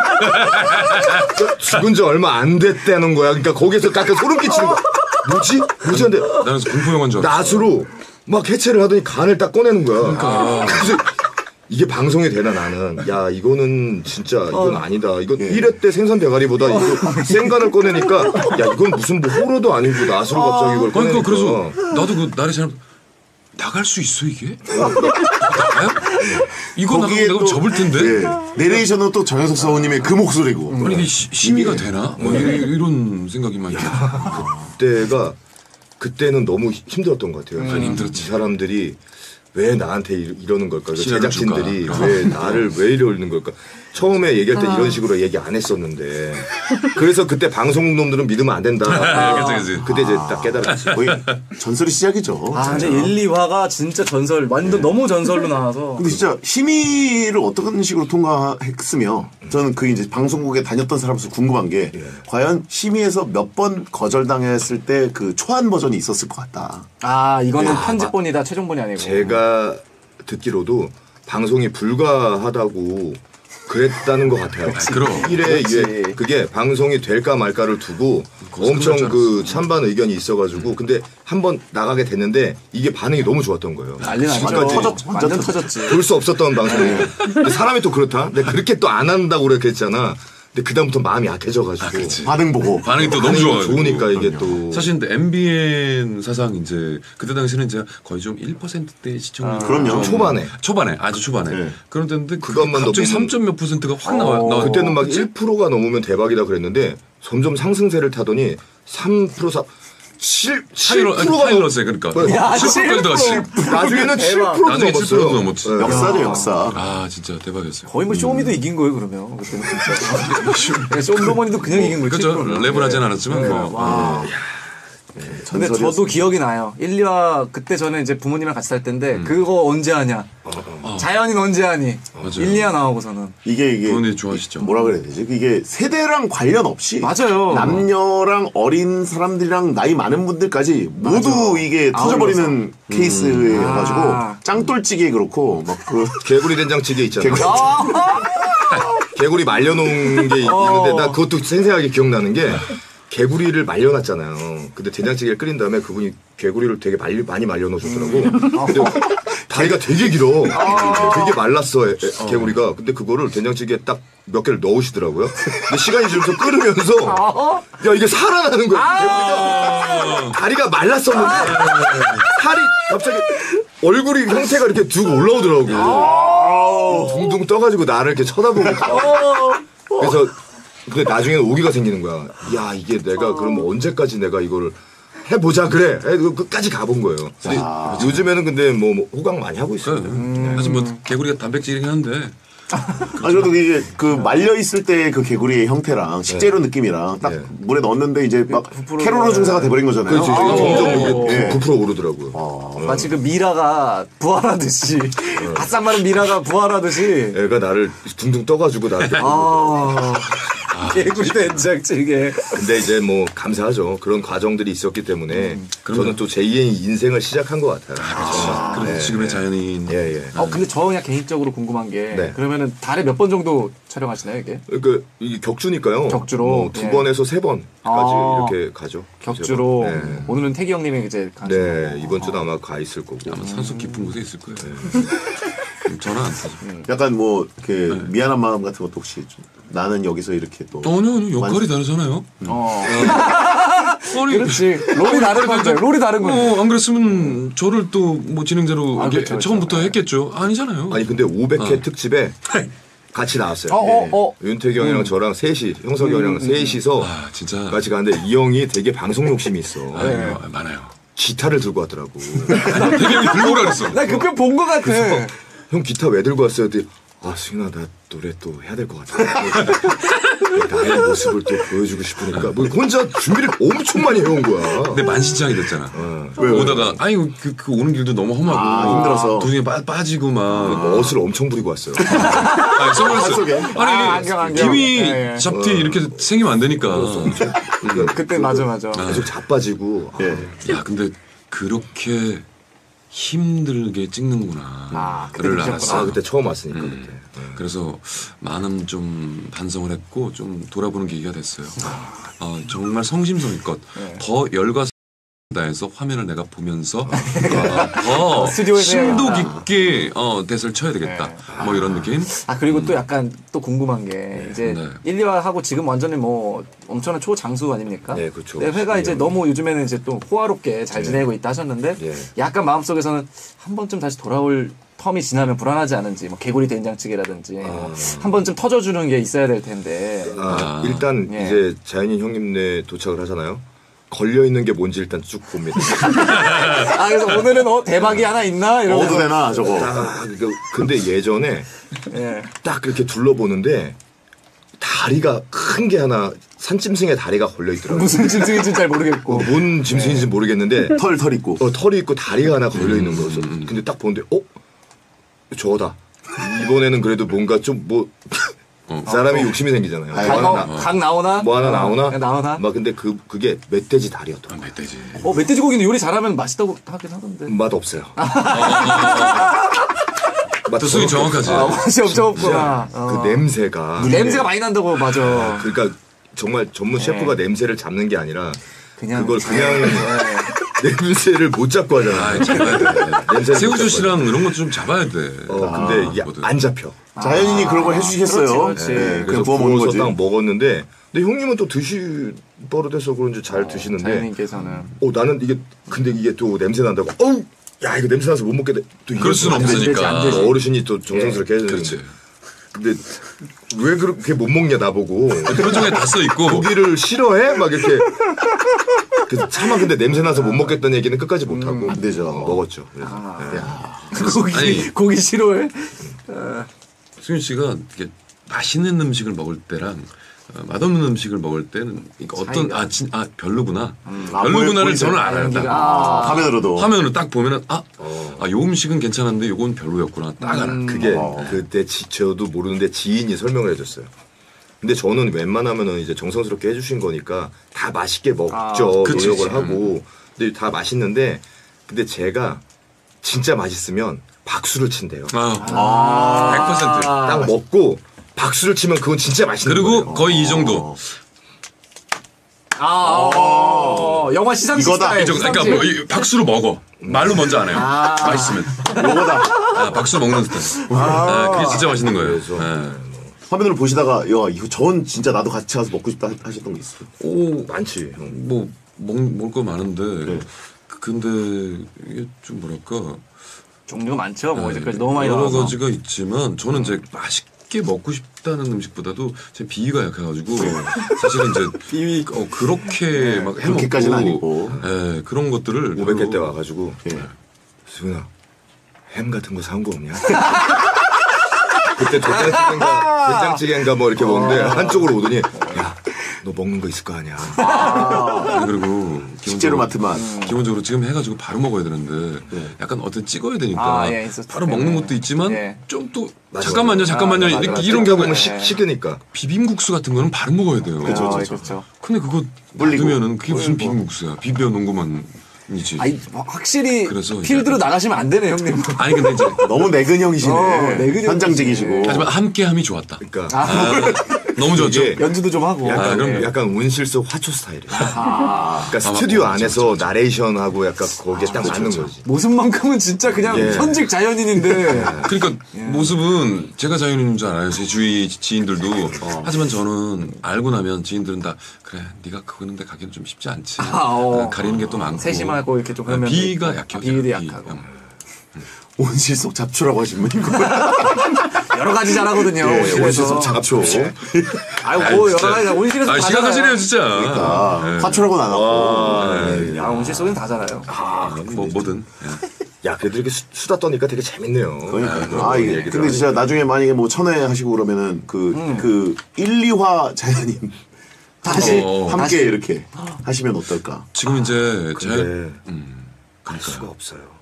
죽은 지 얼마 안 됐다는 거야. 그러니까 거기에서 딱 소름 끼치는 거야. 뭐지 하는데 나는 공포 영화인 줄 알았어. 낫으로 막 해체를 하더니 간을 딱 꺼내는 거야. 그래서 이게 방송이 되나 나는 야 이거는 진짜 이건 아니다. 이건 1회 때 생선 대가리보다 이거 생간을 꺼내니까 야 이건 무슨 뭐 호러도 아니고 낫으로 갑자기 이걸 꺼내니까. 그래서 나도 그 날에 잘 나갈 수 있어 이게? 나가요? 이거 나가면 내가 접을 텐데. 내레이션은 또 정현석 성우님의 그 목소리고. 아니 이게 심의가 되나? 뭐 이런 생각이 많이 들어. 그때는 너무 힘들었던 것 같아요. 많이 힘들었지. 이 사람들이 왜 나한테 이러는 걸까? 그 시간을 제작진들이 줄까? 왜 나를 왜 이러는 걸까? 처음에 얘기할 때 이런 식으로 얘기 안 했었는데 그래서 그때 방송국 놈들은 믿으면 안 된다. 그치. 그때 이제 딱 깨달았지. 거의 전설의 시작이죠. 근데 1, 2화가 진짜 전설, 완전 너무 전설로 나와서. 근데 진짜 심의를 어떤 식으로 통과했으며 저는 그 이제 방송국에 다녔던 사람으로서 궁금한 게 과연 심의에서 몇 번 거절당했을 때 그 초안 버전이 있었을 것 같다. 이거는 편집본이다, 최종본이 아니고. 제가 듣기로도 방송이 불가하다고 그랬다는 것 같아요. 그럼. 1회 그게 방송이 될까 말까를 두고 엄청 그 찬반 의견이 있어가지고 근데 한번 나가게 됐는데 이게 반응이 너무 좋았던 거예요. 난리 나죠. 완전 터졌지. 볼 수 없었던 방송이에요. 근데 사람이 또 그렇다. 근데 그렇게 또 안 한다고 그랬잖아. 근데 그다음부터 마음이 약해져가지고 반응 보고. 반응이 또 너무 좋아가지고. 좋으니까 이게 또 사실 근데 MBN 사상 이제 그때 당시는 제가 거의 좀 1%대 시청률 그럼요. 초반에 아주 초반에 그런 때인데 그것만 갑자기 넘으면 3점 몇 %가 확 나와. 그때는 막 1%가 넘으면 대박이다 그랬는데 점점 상승세를 타더니 3% 7%가 파일럿에 그러니까 야, 7%까지 나갔지. 나중에는 7%도 나중에 7%도 넘었어요. 넘었지. 역사죠, 역사. 아 진짜 대박이었어요. 거의 뭐 쇼미도 이긴 거예요, 그러면. 그때는 진짜. 쇼미더머니도 그냥 이긴 거지. 그렇죠. 랩을 하진 않았지만 뭐. 와. 근데 저도 기억이 나요. 1, 2화 그때 저는 이제 부모님이랑 같이 살 때인데 그거 언제 하냐. 자연인 언제 하니. 맞아요. 1, 2화 나오고서는. 이게 부모님이 좋아하시죠. 뭐라 그래야 되지? 이게 세대랑 관련 없이 맞아요. 남녀랑 어린 사람들이랑 나이 많은 분들까지 모두 이게 터져버리는 케이스여가지고 짱돌찌개 그렇고 막 그 개구리 된장찌개 있잖아. 개구리 말려놓은 게 있는데 나 그것도 생생하게 기억나는 게 개구리를 말려놨잖아요. 근데 된장찌개를 끓인 다음에 그분이 개구리를 되게 많이 말려놓으셨더라고. 근데 다리가 되게 길어. 되게 말랐어 개구리가. 근데 그거를 된장찌개에 딱 몇 개를 넣으시더라고요. 근데 시간이 지나면서 끓으면서 야 이게 살아나는 거야. 개구리가 다리가 말랐었는데 살이 갑자기 얼굴이 형태가 이렇게 쭉 올라오더라고. 둥둥 떠가지고 나를 이렇게 쳐다보고 있어. 그래서 근데 나중에는 오기가 생기는 거야. 야 이게 내가 그러면 언제까지 내가 이거를 해보자 그래. 끝까지 가본 거예요. 근데 요즘에는 근데 뭐 호강 많이 하고 있어요. 사실 뭐 개구리가 단백질이긴 한데 아, 저도 이게 그 말려있을 때 그 개구리의 형태랑 식재료 느낌이랑 딱 물에 넣었는데 이제 막 캐로로 중사가 돼버린 거잖아요. 그렇지. 점점 예. 이게 부풀어 오르더라고요. 마치 그 미라가 부활하듯이 바싹 마른 미라가 부활하듯이 애가 나를 둥둥 떠가지고 나한테. 개구리 된장찌개. 근데 이제 뭐 감사하죠. 그런 과정들이 있었기 때문에 저는 또 제2의 인생을 시작한 것 같아요. 그래서 지금의 자연인. 예. 근데 저 그냥 개인적으로 궁금한 게 네. 그러면은 달에 몇 번 정도 촬영하시나요 이게? 그러니까 이게 격주니까요. 격주로? 뭐 2번에서 3번까지 이렇게 가죠. 격주로. 네. 오늘은 태기 형님이 이제 가시는 네, 거고. 이번 주도 아마 가 있을 거고. 아마 산속 깊은 곳에 있을 거예요. 전화 안 타죠. 약간 뭐 이렇게 미안한 마음 같은 것도 혹시 좀 나는 여기서 이렇게 또 아니요, 역할이 다르잖아요. 아니, 그렇지. 롤이 다른 건데. 롤이 다른 건데. 안 그랬으면 저를 또 뭐 진행자로 이렇게 그렇죠, 처음부터 그렇죠. 했겠죠. 아니잖아요. 아니 근데 500회 특집에 같이 나왔어요. 윤태기 형이랑 저랑 셋이, 형석이 형이랑 셋이서 아, 진짜. 같이 가는데 이 형이 되게 방송 욕심이 있어. 많아요. 기타를 들고 왔더라고. 되게 들고 오라 그랬어. 나 그 편 본 거 같아. 형 기타 왜 들고 왔어요? 그랬더니 승윤아 나 노래 또 해야 될 것 같아. 나의 모습을 또 보여주고 싶으니까 뭐 혼자 준비를 엄청 많이 해온 거야. 근데 만신창이 됐잖아. 오다가 아이고 그 오는 길도 너무 험하고 힘들어서. 도중에 빠지고 막 멋을 엄청 부리고 왔어요. 선글라스. 아니 안경. 김이 예. 잡티 이렇게 생기면 안 되니까. 그때 맞아. 계속 자빠지고. 야 근데 그렇게 힘들게 찍는구나. 그때 를 느꼈구나. 알았어. 그때 처음 왔으니까 그때. 그래서 많은 좀 반성을 했고 좀 돌아보는 계기가 됐어요. 정말 성심성의껏 더 열과 다해서 화면을 내가 보면서 더 스튜디오에서 심도 해야겠다. 깊게 대사를 쳐야 되겠다. 뭐 이런 느낌. 그리고 또 약간 또 궁금한 게 이제 네. 1, 2화 하고 지금 완전히 뭐 엄청난 초장수 아닙니까? 네, 그렇죠. 근데 회가 이제 너무 요즘에는 이제 또 호화롭게 잘 지내고 있다 하셨는데 네. 약간 마음속에서는 한 번쯤 다시 돌아올 텀이 지나면 불안하지 않은지 뭐 개구리 된장찌개라든지 한 번쯤 터져주는 게 있어야 될 텐데 일단 예. 이제 자연인 형님네 도착을 하잖아요. 걸려 있는 게 뭔지 일단 쭉 봅니다. 그래서 오늘은 대박이 하나 있나 이러면서 어도 되나 저거. 근데 예전에 예. 딱 이렇게 둘러보는데 다리가 큰 게 하나 산짐승의 다리가 걸려 있더라고요. 무슨 짐승인지 잘 모르겠고 뭔 짐승인지 모르겠는데 털 있고. 털이 있고 다리가 하나 걸려 있는 거였어. 근데 딱 보는데 저거다. 이번에는 그래도 뭔가 좀 뭐 사람이 욕심이 생기잖아요. 각 나오나? 뭐 하나 나오나? 나오나? 막 근데 그게 멧돼지 다리였더라고. 멧돼지. 멧돼지 고기는 요리 잘하면 맛있다고 하긴 하던데. 맛 없어요. 수익 정확하지. 맛이 엄청 없구나. 그 냄새가 냄새가 많이 난다고 맞아. 그러니까 정말 전문 셰프가 냄새를 잡는 게 아니라 그걸 그냥 냄새를 못 잡고 하잖아요. 잡아야 돼. 냄새를 새우젓이랑 이런 것도 좀 잡아야 돼. 근데 이게 안 잡혀. 자연인이 그런 걸 해주시겠어요. 그렇지. 그냥 그래서 구워 먹는 거지. 딱 먹었는데 근데 형님은 또 버릇해서 그런지 잘 드시는데 자연인께서는 나는 이게 근데 이게 또 냄새 난다고 야 이거 냄새 나서 못 먹겠다. 또 그럴 수는 안 되지, 없으니까. 안 되지. 어르신이 또 정성스럽게 해주는 그렇지. 근데 왜 그렇게 못 먹냐 나보고 표정에 다 써 있고. 고기를 싫어해? 막 이렇게 차마 근데 냄새 나서 못 먹겠다는 얘기는 끝까지 못 하고 안 되죠. 먹었죠. 그래서 고기 싫어해? 승윤 씨가 이게 맛있는 음식을 먹을 때랑 맛없는 음식을 먹을 때는 그러니까 어떤 별로구나. 별로구나를 보이죠? 저는 알아요. 화면으로도. 화면으로 딱 보면은 요 음식은 괜찮은데 요건 별로였구나. 딱 알아. 그게 그때 저도 모르는데 지인이 설명을 해줬어요. 근데 저는 웬만하면은 이제 정성스럽게 해주신 거니까 다 맛있게 먹죠. 그치, 노력을 그치. 하고. 근데 다 맛있는데 근데 제가 진짜 맛있으면 박수를 친대요. 100%. 딱 먹고 박수를 치면 그건 진짜 맛있는 그리고 거예요. 거의 이 정도. 영화 시상식 이거다. 스타일, 그러니까 시상식. 뭐 박수로 먹어. 말로 먼저 안 해요. 맛있으면. 요거다. 박수 먹는 스타일. 그게 진짜 맛있는 거예요. 화면으로 보시다가 이거 전 진짜 나도 같이 가서 먹고 싶다 하셨던 게 있어요. 많지. 뭐 먹을 거 많은데 근데 이게 좀 뭐랄까 종류가 많죠. 뭐 이제까지 너무 많이 여러 나와서. 가지가 있지만 저는 이제 맛있게 먹고 싶다는 음식보다도 제 비위가 약해가지고 사실은 이제 비위. 그렇게 막 해먹고 그렇게까지는 아니고. 그런 것들을 500회 때 와가지고 예. 수근아 햄 같은 거 사온 거 없냐? 그때 된장찌개인가 뭐 이렇게 먹는데 한쪽으로 오더니 야 너 먹는 거 있을 거 아니야. 그리고 식재료 맡으면 기본적으로 지금 해가지고 바로 먹어야 되는데 약간 어떤 찍어야 되니까 예, 바로 먹는 것도 있지만 예. 좀 또 잠깐만요 이런 경우 경우는 식으니까. 비빔국수 같은 거는 바로 먹어야 돼요. 그렇죠. 근데 그거 놔두면은 그게 무슨 비빔국수야. 비벼 놓은 것만이지. 아니 확실히 그래서 필드로 나가시면 안 되네 형님. 아니 근데 이제 너무 내근형이시네. 내근형이시네. 현장직이시고. 하지만 함께함이 좋았다. 그러니까 너무 좋죠. 이게 연주도 좀 하고. 약간 온실 속 화초 스타일이에요. 그러니까 스튜디오 안에서 나레이션하고 약간 거기에 딱 맞는 거지. 모습만큼은 진짜 그냥 예. 현직 자연인인데. 그러니까 모습은 제가 자연인인 줄 알아요. 제 주위 지인들도. 하지만 저는 알고 나면 지인들은 다 그래 네가 그거는데 가기는 좀 쉽지 않지. 가리는 게 또 많고. 세심하고 이렇게 좀 그러면 비가 약해요. 비도 약하고. 온실 속 잡초라고 하신 분이고. 여러 가지 잘하거든요. 온실 속 잡초. 아유 뭐 여러 가지 온실에서 다 시각하시네요 진짜. 그러니까 화초라고 나갔고. 야 온실 속엔 다 잘해요. 뭐든. 야, 그래도 이렇게 수다 떠니까 되게 재밌네요. 그러니까. 이게 근데 진짜 나중에 만약에 뭐 천회 하시고 그러면은 그 1, 2화 자연인 다시 함께 다시. 이렇게 하시면 어떨까? 지금 이제 근데 갈 수가 없어요.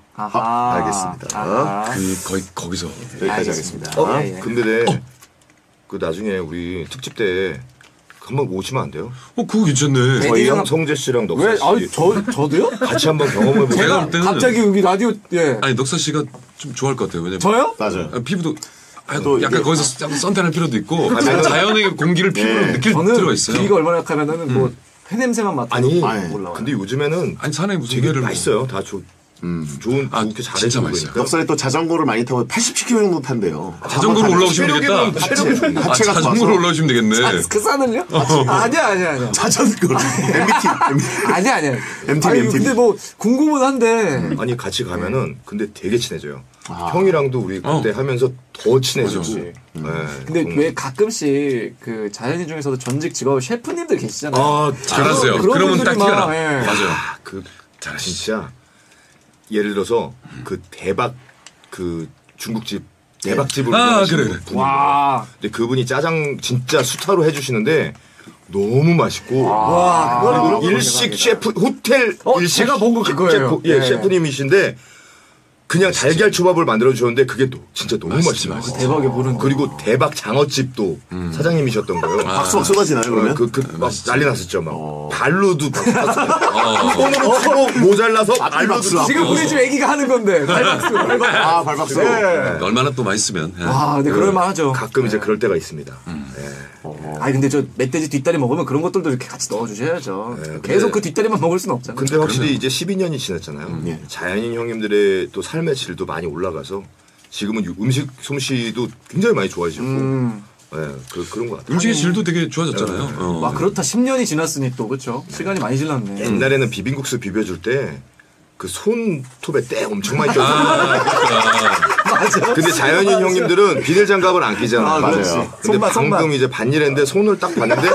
알겠습니다. 거기서 여기까지 하겠습니다. 근데 그 나중에 우리 특집 때 한번 오시면 안 돼요? 그거 괜찮네. 저희랑 성재 씨랑 넉사 왜? 씨 아니 저도요? 같이 한번 경험해보고. 제가 볼 때는 갑자기 여기 라디오 예. 아니 넉사 씨가 좀 좋아할 것 같아요. 왜냐면 저요? 맞아요. 피부도 또 약간 이게- 거기서 약간 선택할 필요도 있고 자연의 공기를 피부로 느낄 저는 필요가 있어요. 귀가 얼마나 약하면은 뭐 폐냄새만 맡아도 아니, 올라와요. 근데 요즘에는 아니 산에 무슨 되게 회를 맛있어요. 다 좋은 그렇게 진짜 잘해주고 맛있어요. 그러니까. 넉살이 또 자전거를 많이 타고 87km 정도 탄대요. 자전거로 올라오시면 되겠다. 체력이 하체가 자전거로 좋아서. 올라오시면 되겠네. 그 산을요? 아니야. 자전거. MBT. 아니야. MTV. 아니 근데 뭐 궁금은 한데 아니 같이 가면은 근데 되게 친해져요. 형이랑도 우리 그때 하면서 더 친해지고. 네. 근데 왜 가끔씩 그 자연인 중에서도 전직 직업 셰프님들 계시잖아요. 잘하세요. 그런 그러면 딱 분들이 티가 막, 나. 예. 맞아요. 그 진짜 예를 들어서 그 대박 그 중국집 대박집을 운영하시는 그래. 분이에요. 와. 근데 그분이 짜장 진짜 수타로 해주시는데 너무 맛있고 와, 그리고 그거는 일식 셰프 호텔 일식 제가 본거 그거예요. 셰프, 예. 셰프님이신데 그냥 달걀 초밥을 만들어 주셨는데 그게 진짜 너무 맛있어요. 대박에 모르는 그리고 대박 장어집도 사장님이셨던 거예요. 박수 막 쏟아지나요, 그러면? 막 난리 났었죠. 막 발로도 박수 쳤어요. 손으로 모자라서 발로도 지금 우리 집 애기가 하는 건데 발박수. 발박수. 얼마나 또 맛있으면. 와, 근데 그럴만하죠. 가끔 이제 그럴 때가 있습니다. 아니 근데 저 멧돼지 뒷다리 먹으면 그런 것들도 이렇게 같이 넣어주셔야죠. 계속 그 뒷다리만 먹을 수는 없잖아요. 근데 확실히 이제 12년이 지났잖아요. 자연인 형님들의 또 삶의 질도 많이 올라가서 지금은 음식 솜씨도 굉장히 많이 좋아지고 그런 것 같아요. 음식의 질도 되게 좋아졌잖아요. 와 그렇다 10년이 지났으니 또 그렇죠. 시간이 많이 지났네. 옛날에는 비빔국수 비벼줄 때 그 손톱에 때 엄청 많이 껴서 맞아. 근데 자연인 형님들은 비닐 장갑을 안 끼잖아요. 맞아요. 근데 손만. 방금 이제 반일했는데 손을 딱 봤는데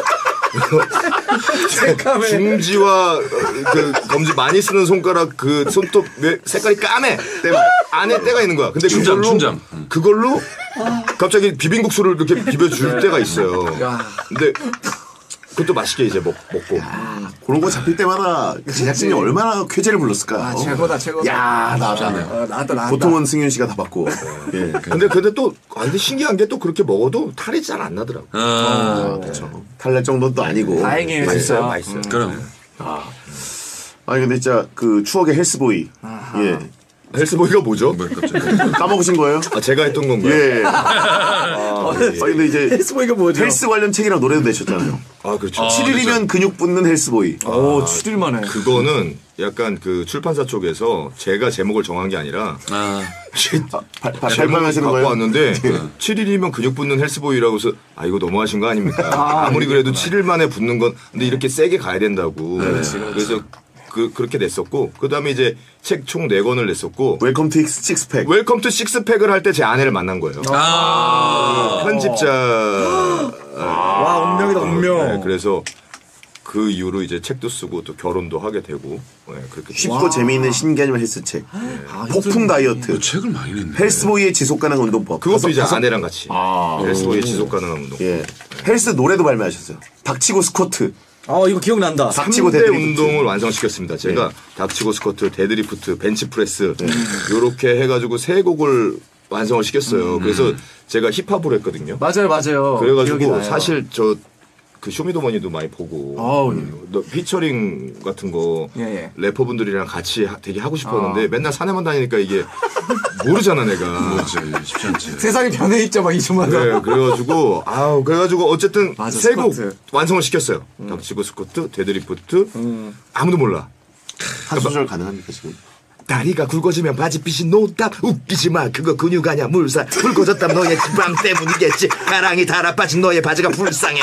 새까매. 중지와 그 검지 많이 쓰는 손가락 그 손톱 색깔이 까매. 안에 때가 있는 거야. 근데 춘장. 그걸로 갑자기 비빔국수를 이렇게 비벼줄 때가 있어요. 근데 그것도 맛있게 이제 먹고. 그런 거 잡힐 때마다 제작진이 얼마나 쾌재를 불렀을까. 최고다. 야, 나왔네. 나왔다. 보통은 승윤 씨가 다 받고. 예. 근데 또 근데 신기한 게 또 그렇게 먹어도 탈이 잘 안 나더라고. 그렇죠. 탈날 정도는 또 아니고. 다행이에요, 맛있어요, 진짜. 맛있어요. 그럼. 아니 근데 진짜 그 추억의 헬스보이. 예. 헬스보이가 뭐죠? 까먹으신 거예요? 제가 했던 건가요? 예. 아니 근데 이제 헬스보이가 뭐죠? 헬스 관련 책이랑 노래도 내셨잖아요. 그렇죠. 7일이면 근육 붙는 헬스보이. 오 7일 만에. 그거는 약간 그 출판사 쪽에서 제가 제목을 정한 게 아니라 발표하시는 갖고 거예요? 왔는데 7일이면 근육 붙는 헬스보이라고 해서 이거 너무하신 거 아닙니까? 아무리 그래도 7일 만에 붙는 건 근데 이렇게 세게 가야 된다고. 그래서 그렇게 냈었고 그다음에 이제 책 총 4권을 냈었고 웰컴 투 식스팩. 웰컴 투 식스팩을 할 때 제 아내를 만난 거예요. 편집자 와 운명이다 운명. 그래서 그 이후로 이제 책도 쓰고 또 결혼도 하게 되고 그렇게 쉽고 재미있는 신개념 헬스책, 폭풍 다이어트, 책을 많이 냈네. 헬스보이의 지속 가능 운동법. 그것도 이제 아내랑 같이 헬스보이의 지속 가능한 운동. 예. 헬스 노래도 발매하셨어요. 닥치고 스쿼트. 이거 기억난다. 닥치고 3대 데드리프트. 운동을 완성시켰습니다. 제가 닥치고 스쿼트, 데드리프트, 벤치프레스 이렇게 해가지고 3곡을 완성을 시켰어요. 그래서 제가 힙합을 했거든요. 맞아요. 그래가지고 기억이 나요. 사실 그 쇼미더머니도 많이 보고 너 피처링 같은 거 예. 래퍼분들이랑 같이 되게 하고 싶었는데 맨날 산에만 다니니까 이게 모르잖아 내가. 뭐지 쉽지 않지. 세상이 변해 있죠, 막 2주마다. 그래가지고 어쨌든 맞아, 3곡 스쿼트. 완성을 시켰어요. 닥치고 스쿼트, 데드리프트 아무도 몰라. 한 소절 가능합니까 지금? 다리가 굵어지면 바지핏이 노답 웃기지 마 그거 근육 아냐 물살 굵어졌다면 너의 지방 때문이겠지 가랑이 달아 빠진 너의 바지가 불쌍해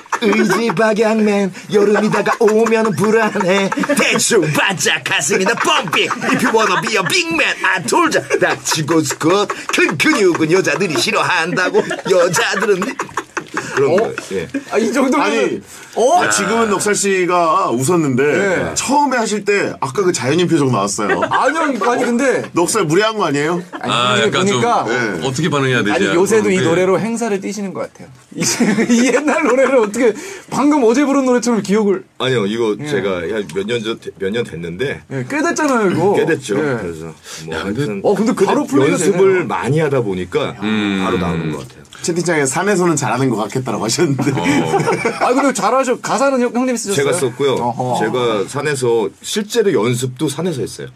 의지박약맨 여름이다가 오면 불안해 대충 반짝 가슴이나 펌핑 If you wanna be a big man I told ya 닥치고 스쿼트 큰 근육은 여자들이 싫어한다고 여자들은 그런 거예요. 예. 이 정도면 아니, 지금은 넉살 씨가 웃었는데 처음에 하실 때 아까 그 자연인 표정 나왔어요. 아니 근데 넉살 무례한 거 아니에요? 약간 보니까 좀 어떻게 반응해야 되지? 아니 요새도 이 네. 노래로 행사를 뛰시는 것 같아요. 이 옛날 노래를 어떻게 방금 어제 부른 노래처럼 기억을 아니요 이거 제가 몇 년 됐는데 꽤 됐잖아요 이거. 꽤 됐죠. 예. 그래서 뭐 야, 근데- 하여튼 근데 바로 플레이가 연습을 되네요. 많이 하다 보니까 바로 나오는 것 같아요. 채팅창에 산에서는 잘하는 것 같겠다라고 하셨는데. 근데 잘하셔. 가사는 형님이 쓰셨어요? 제가 썼고요. 어허. 제가 산에서 실제로 연습도 산에서 했어요.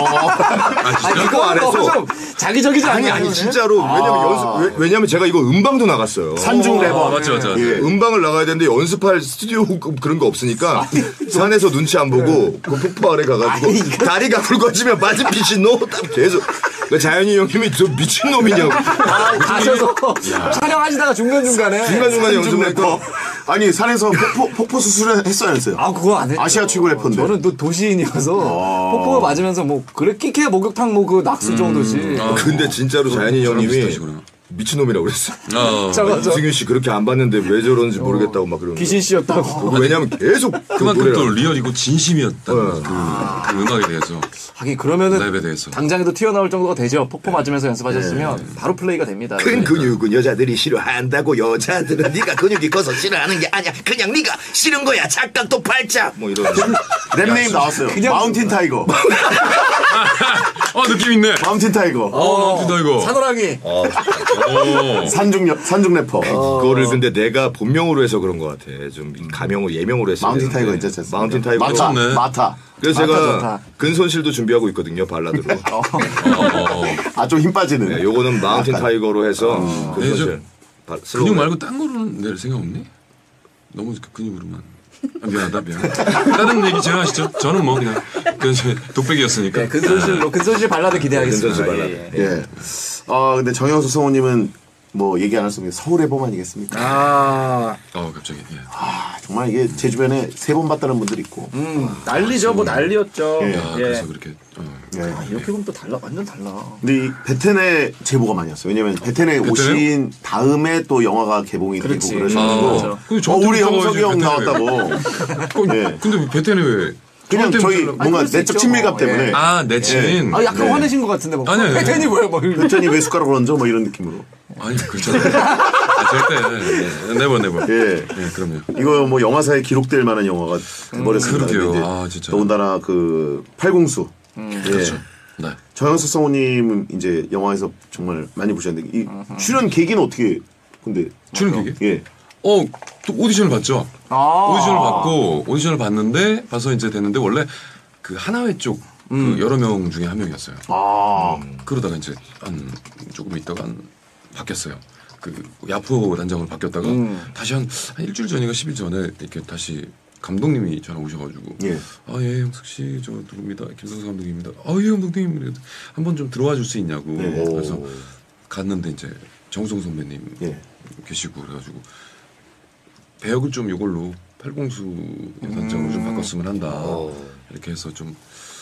그거 안 해서. 좀 자기적이지 아니 않나요? 진짜로 왜냐면 제가 이거 음방도 나갔어요. 산중 래버. 맞지. 예, 음방을 나가야 되는데 연습할 스튜디오 그런 거 없으니까 산에서 눈치 안 보고 그 폭포 아래 가가지고 다리가 굵어지면 바지핏이 노딱 계속 그 자연이 형님이 저 미친 놈이냐고 가셔서 촬영하시다가 중간중간에 중간중간에 산중 연습을 래퍼. 아니 산에서 폭포 수술을 했어요 안 했어요? 그거 안 했죠. 아시아 최고 래퍼인데. 저는 또 도시인이어서 폭포가 맞으면서 뭐 그래 끼케야 목욕탕 뭐 그 낙수 정도지. 근데 진짜로 자연이 저랑 형님이 비슷하시구나. 미친놈이라고 그랬어요. 저거 이승윤 씨 그렇게 안 봤는데 왜 저러는지 모르겠다고 막 그러는 귀신 씨였다고. 왜냐면 계속 그만큼 노래를 또 리얼이고 진심이었다는 거죠. 그 음악에 대해서. 하긴 그러면은 라이브에 대해서. 당장에도 튀어나올 정도가 되죠. 폭포 맞으면서 연습하셨으면 바로 플레이가 됩니다. 큰 근육은 여자들이 싫어한다고 여자들은 네가 근육이 커서 싫어하는 게 아니야 그냥 네가 싫은 거야 착각도 팔자 뭐 이런 랩네임 나왔어요. 마운틴 타이거. 느낌 있네. 마운틴 타이거. 나 이거. 산호랑이. 산중 래퍼. 그거를 근데 내가 본명으로 해서 그런 것 같아 좀 가명으로 예명으로 했어 마운틴 타이거 괜찮았어요. 마운틴 타이거 마타. 좋네. 마타. 그래서 마타 제가 좋다. 근손실도 준비하고 있거든요 발라드로 아 좀 힘 빠지는. 네, 요거는 마운틴 타이거로 해서 근손실 근육 말고 딴 거로는 낼 생각 없니? 너무 근육으로만. 미안하다. 다른 얘기 제가 하시죠. 저는 뭐 그냥 독백이었으니까. 네, 근손실 발라드 기대하겠습니다. 근손실 발라드. 예, 예. 예. 근데 정영수 성우님은 뭐 얘기 안 할 수 없는 서울의 봄 아니겠습니까? 갑자기. 예. 정말 이게 제 주변에 3번 봤다는 분들 있고. 난리죠, 뭐 난리였죠. 예. 그래서 그렇게. 이렇게 보면 또 달라, 완전 달라. 근데 이 베텐에 제보가 많이 왔어요. 왜냐면 베텐에 오신 다음에 또 영화가 개봉이 그렇지. 되고 그러셔가지고 근데 우리 저한테 형석이 형 베텐에 나왔다고. 예. 근데 베텐이 왜? 그냥 저한테 저희 문자를- 뭔가 그럴 수 내적 있죠. 친밀감 때문에 내친. 약간 네. 화내신 것 같은데, 뭐. 아니요. 패턴이 뭐야, 뭐. 베텐이 왜 숟가락을 얹어? 뭐 이런 느낌으로. 아니 그렇잖아요. 절대. 네버. 예. 그럼요. 이거 뭐 영화사에 기록될 만한 영화가 돼버렸습니다. 그러게요. 근데 이제 진짜. 더군다나 그 팔공수. 예. 그렇죠. 네. 정영수 성우님 이제 영화에서 정말 많이 보셨는데 이 출연 계기는 어떻게 근데 출연 계기? 예. 또 오디션을 봤죠. 오디션을 봤는데 봐서 이제 됐는데 원래 그 하나회 쪽 그 여러 명 중에 한 명이었어요. 그러다가 이제 한 조금 있다가 바뀌었어요. 그 야포 단장으로 바뀌었다가 다시 한 일주일 전인가 10일 전에 이렇게 다시 감독님이 전화 오셔가지고 예. 예 형석 씨 저 누굽니다 김성수 감독입니다. 예 감독님 한번 좀 들어와 줄 수 있냐고 네. 그래서 갔는데 이제 정우성 선배님 예. 계시고 그래가지고 배역을 좀 이걸로 팔공수 단장으로 좀 바꿨으면 한다 이렇게 해서 좀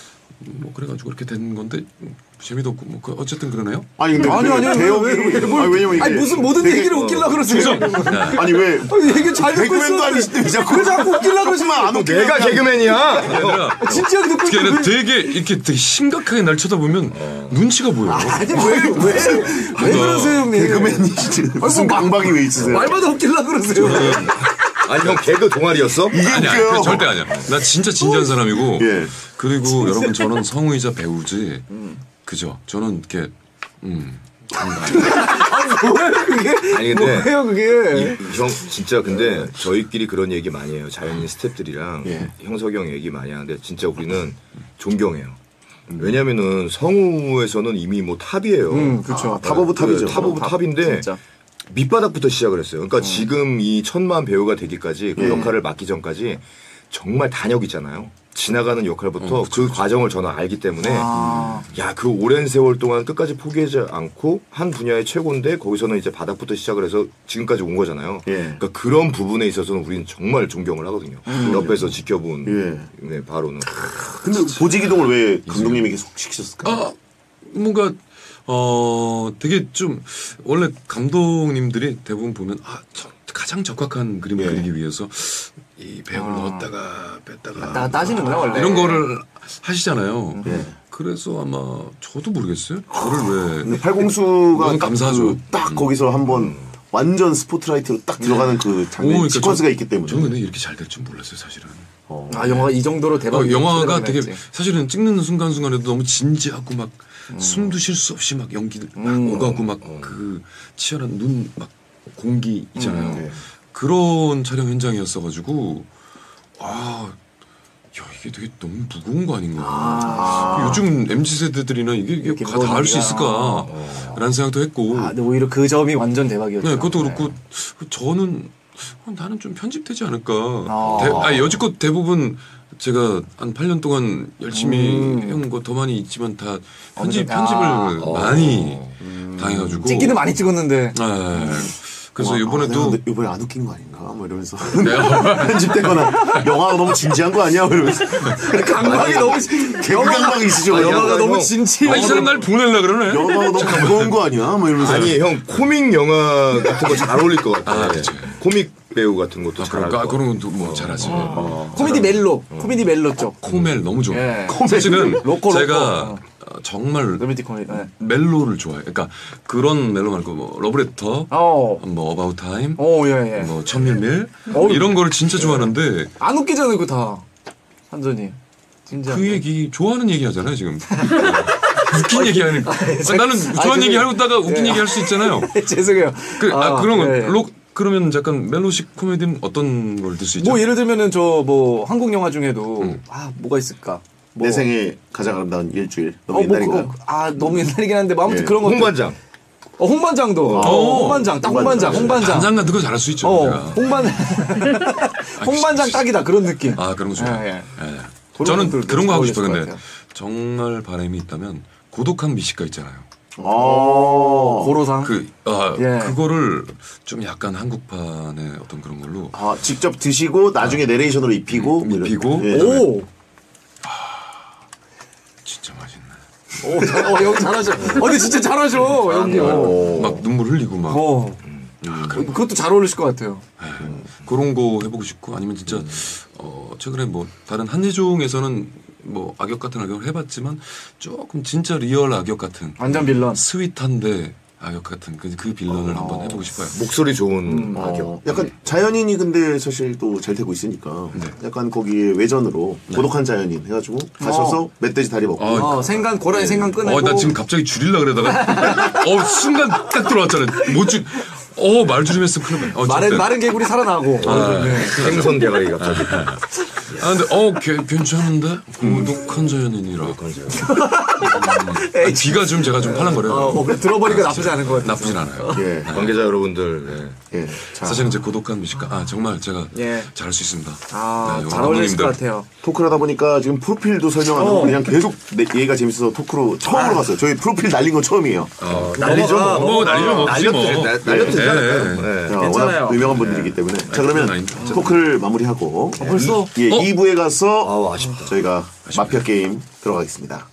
뭐 그래가지고 그렇게 된 건데 재미도 없고 뭐 어쨌든 그러네요. 아니 근데 왜냐면 이게 무슨 모든 얘기를 웃기려고 그러세요? 아니 왜 얘기 잘 듣고 개그맨도 있어. 아니신데 왜 자꾸 웃기려고 그러시면 안 웃겨. 내가 개그맨이야. 아니라 진지하게 듣고 그게 아니라 있는데. 되게 이렇게 되게 심각하게 날 쳐다보면 눈치가 보여. 아니 왜 그러세요 형님? 개그맨이시지 무슨 강박이 왜 있으세요? 말마다 웃기려고 그러세요. 아니 형 개그 동아리였어? 이게 아니야, 웃겨요. 그래, 절대 아니야. 나 진짜 진지한 사람이고. 예. 그리고 여러분 저는 성우이자 배우지. 그죠? 저는 이렇게 아니 근데 뭐예요 그게? 형 진짜 근데 저희끼리 그런 얘기 많이 해요. 자연인 스태프들이랑 형석이 형 얘기 많이 하는데 진짜 우리는 존경해요. 왜냐면은 성우에서는 이미 뭐 탑이에요. 그렇죠. 탑 오브 탑이죠. 탑 오브 탑인데 진짜. 밑바닥부터 시작을 했어요. 그러니까 지금 이 천만 배우가 되기까지 그 역할을 맡기 전까지 정말 단역 있잖아요. 지나가는 역할부터 그 과정을 저는 알기 때문에 야, 그 오랜 세월 동안 끝까지 포기하지 않고 한 분야의 최고인데 거기서는 이제 바닥부터 시작을 해서 지금까지 온 거잖아요. 그러니까 그런 부분에 있어서는 우리는 정말 존경을 하거든요. 옆에서 지켜본 네, 바로는. 근데 보직이동을 왜 감독님이 계속 시키셨을까요? 뭔가 되게 좀 원래 감독님들이 대부분 보면 가장 적확한 그림을 그리기 위해서 이 배역을 넣었다가 뺐다가 따지는구나 원래. 이런 거를 하시잖아요. 그래서 아마 저도 모르겠어요. 그거를 왜 팔공수가 너무 감사하죠. 딱 거기서 한번 완전 스포트라이트로 딱 들어가는 그 장면 그러니까 시퀀스가 있기 때문에. 저는 근데 이렇게 잘 될 줄 몰랐어요 사실은. 영화가 이 정도로 대박. 영화가 되게 사실은 찍는 순간순간에도 너무 진지하고 막 숨도 쉴 수 없이 막 연기를 막 오가고 막 그 치열한 눈 막 공기 있잖아요. 그런 촬영 현장이었어가지고 야 이게 되게 너무 무거운 거 아닌가. 요즘 MZ 세대들이나 이게 다 할 수 있을까? 라는 생각도 했고. 근데 오히려 그 점이 완전 대박이었죠. 네, 그것도 그렇고 저는 나는 좀 편집되지 않을까. 여지껏 대부분 제가 한 8년 동안 열심히 해온 거 더 많이 있지만 다 편집을 많이 당해가지고. 찍기는 많이 찍었는데. 그래서 이번에도 이번에 안 웃긴 거 아닌가? 뭐 이러면서 편집되거나 영화가 너무 진지한 거 아니야? 뭐 이러면서 강박이 너무 개강박이 있으죠. 영화가 너무 진지해. 이 사람 날 보내려 그러네. 영화가 너무 무거운 거 아니야? 뭐 이러면서 아니 형 코믹 영화 같은 거 잘 어울릴 것 같아. 그치. 코믹 배우 같은 것도 잘할 것 같아. 그런 것도 뭐 잘하지. 코미디 멜로 쪽. 코멜 너무 좋아. 예. 사실은 로코. 제가 정말 로맨틱 코미디. 멜로를 좋아해. 그러니까 그런 멜로 말고 뭐 러브레터, 뭐 어바웃 타임, 예. 뭐 천밀밀 이런 거를 진짜 좋아하는데 안 웃기잖아요, 그거 다. 완전히. 진짜. 그 얘기 좋아하는 얘기 하잖아요 지금. 웃긴 얘기 하는. 나는 좋아하는 얘기 하고 있다가 웃긴 얘기 할 수 있잖아요. 죄송해요. 그런 거. 그러면 약간 멜로식 코미디는 어떤 걸 들 수 있죠? 뭐 예를 들면은 한국 영화 중에도 뭐가 있을까? 내 생에 가장 아름다운 일주일. 너무 옛날인가요? 너무 옛날이긴 한데 뭐 아무튼 그런 거. 홍반장. 홍반장도. 홍반장. 반장 같은 거 잘할 수 있죠. 홍반장 딱이다 그런 느낌. 그런 거 좋아요. 저는 그런 거 하고 싶어요. 근데 정말 바람이 있다면 고독한 미식가 있잖아요. 고로상. 그거를 좀 약간 한국판의 어떤 그런 걸로. 직접 드시고 나중에 내레이션으로 입히고. 오. 진짜 맛있네. 형 잘하셔. 근데 진짜 잘하셔, 형님. 막 눈물 흘리고 막. 그것도 잘 어울리실 것 같아요. 그런 거 해보고 싶고 아니면 진짜 최근에 뭐 다른 한예종에서는 뭐 악역 같은 악역을 해봤지만 조금 진짜 리얼 악역 같은 완전 빌런 스윗한데 악역 같은 그 빌런을 한번 해보고 싶어요. 목소리 좋은 악역. 약간 자연인이 근데 사실 또 잘 되고 있으니까 약간 거기에 외전으로 고독한 자연인 해가지고 가셔서 멧돼지 다리 먹고 생간 고라니 생간 꺼내고. 나 지금 갑자기 줄이려 그러다가 순간 딱 들어왔잖아요. 말줄임 했으면 큰일 날. 마른 개구리 살아나고. 생선 대가리 갑자기. 근데 괜찮은데 고독한 자연인이라. 귀가 좀 제가 좀 팔랑거려요. 들어보니까 나쁘지 않은 것 같아요. 나쁘진 않아요. 관계자 여러분들. 사실은 이제 고독한 미식가 정말 제가 잘할 수 있습니다. 잘 어울릴 것 같아요. 토크를 하다 보니까 지금 프로필도 설명 안 하고 그냥 계속 얘기가 재밌어서 토크로 처음으로 갔어요. 저희 프로필 날린 건 처음이에요. 난리죠. 날려도 괜찮아요. 워낙 유명한 분들이기 때문에. 자, 그러면 토크를 마무리하고. 벌써? 2부에 가서 아쉽다. 저희가 마피아 게임 들어가겠습니다.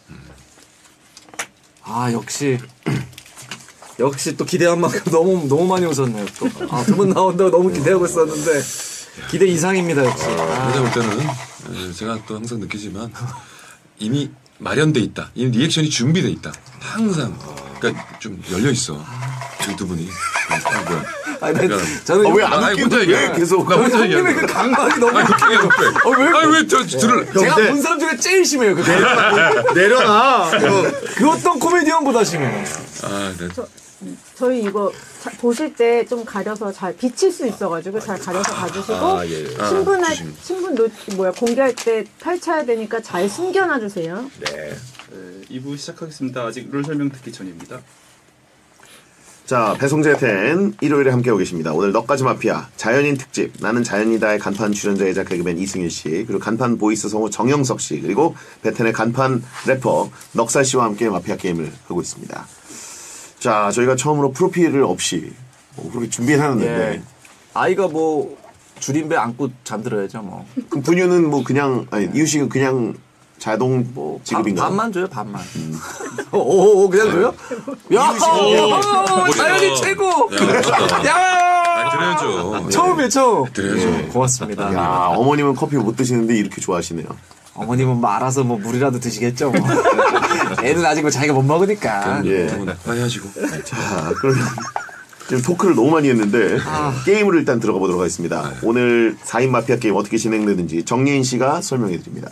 아 역시 또 기대한 만큼 너무 많이 웃었네요. 두 분 나온다고 너무 기대하고 있었는데 기대 이상입니다 역시. 그러다 볼 때는 제가 또 항상 느끼지만 이미 마련돼 있다. 이미 리액션이 준비돼 있다. 항상 그러니까 좀 열려 있어. 두 분이. 뭐야? 저는 왜 안 웃기고 왜 계속 나 혼자 형님의 얘기하는 그 거야. 강박이 너무 웃겨요. 왜저 들을 제가 본 사람 중에 제일 심해요. 내려놔. 그 어떤 코미디언보다 심해요. 네. 저희 이거 보실 때 좀 가려서 잘 비칠 수 있어가지고 잘 가려서 봐주시고 신분 공개할 때 펼쳐야 되니까 잘 숨겨놔 주세요. 네. 2부 시작하겠습니다. 아직 룰 설명 듣기 전입니다. 자, 배송재 텐 일요일에 함께하고 계십니다. 오늘 너까지 마피아 자연인 특집 나는 자연이다의 간판 출연자이자 개그맨 이승윤 씨, 그리고 간판 보이스 성우 정영석 씨, 그리고 베텐의 간판 래퍼 넉살 씨와 함께 마피아 게임을 하고 있습니다. 자, 저희가 처음으로 프로필을 없이 그렇게 준비해놨는데 예. 아이가 뭐 줄임배 안고 잠들어야죠 뭐. 그럼 분유는 뭐 그냥 이유식은 그냥 자동 뭐 지급인가요? 반만 줘요 반만. 오 그냥 줘요? 야 자연이 최고. 야 드려야죠. 처음이에요 처음. 드려야죠. 고맙습니다. 야, 어머님은 커피 못 드시는데 이렇게 좋아하시네요. 어머님은 뭐 알아서 뭐 물이라도 드시겠죠. 뭐. 애는 아직 뭐 자기가 못 먹으니까. 예. 빨리 하시고. 자, 그러면 지금 토크를 너무 많이 했는데 게임을 일단 들어가 보도록 하겠습니다. 오늘 4인 마피아 게임 어떻게 진행되는지 정예인 씨가 설명해 드립니다.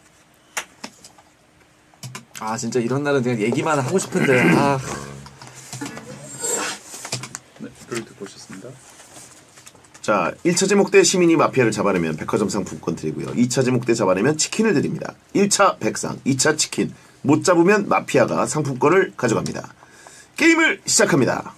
아 진짜 이런 날은 그냥 얘기만 하고 싶은데. 네, 룰 듣고 오셨습니다. 자, 1차 제목 때 시민이 마피아를 잡아내면 백화점 상품권 드리고요. 2차 제목 때 잡아내면 치킨을 드립니다. 1차 백상, 2차 치킨. 못 잡으면 마피아가 상품권을 가져갑니다. 게임을 시작합니다.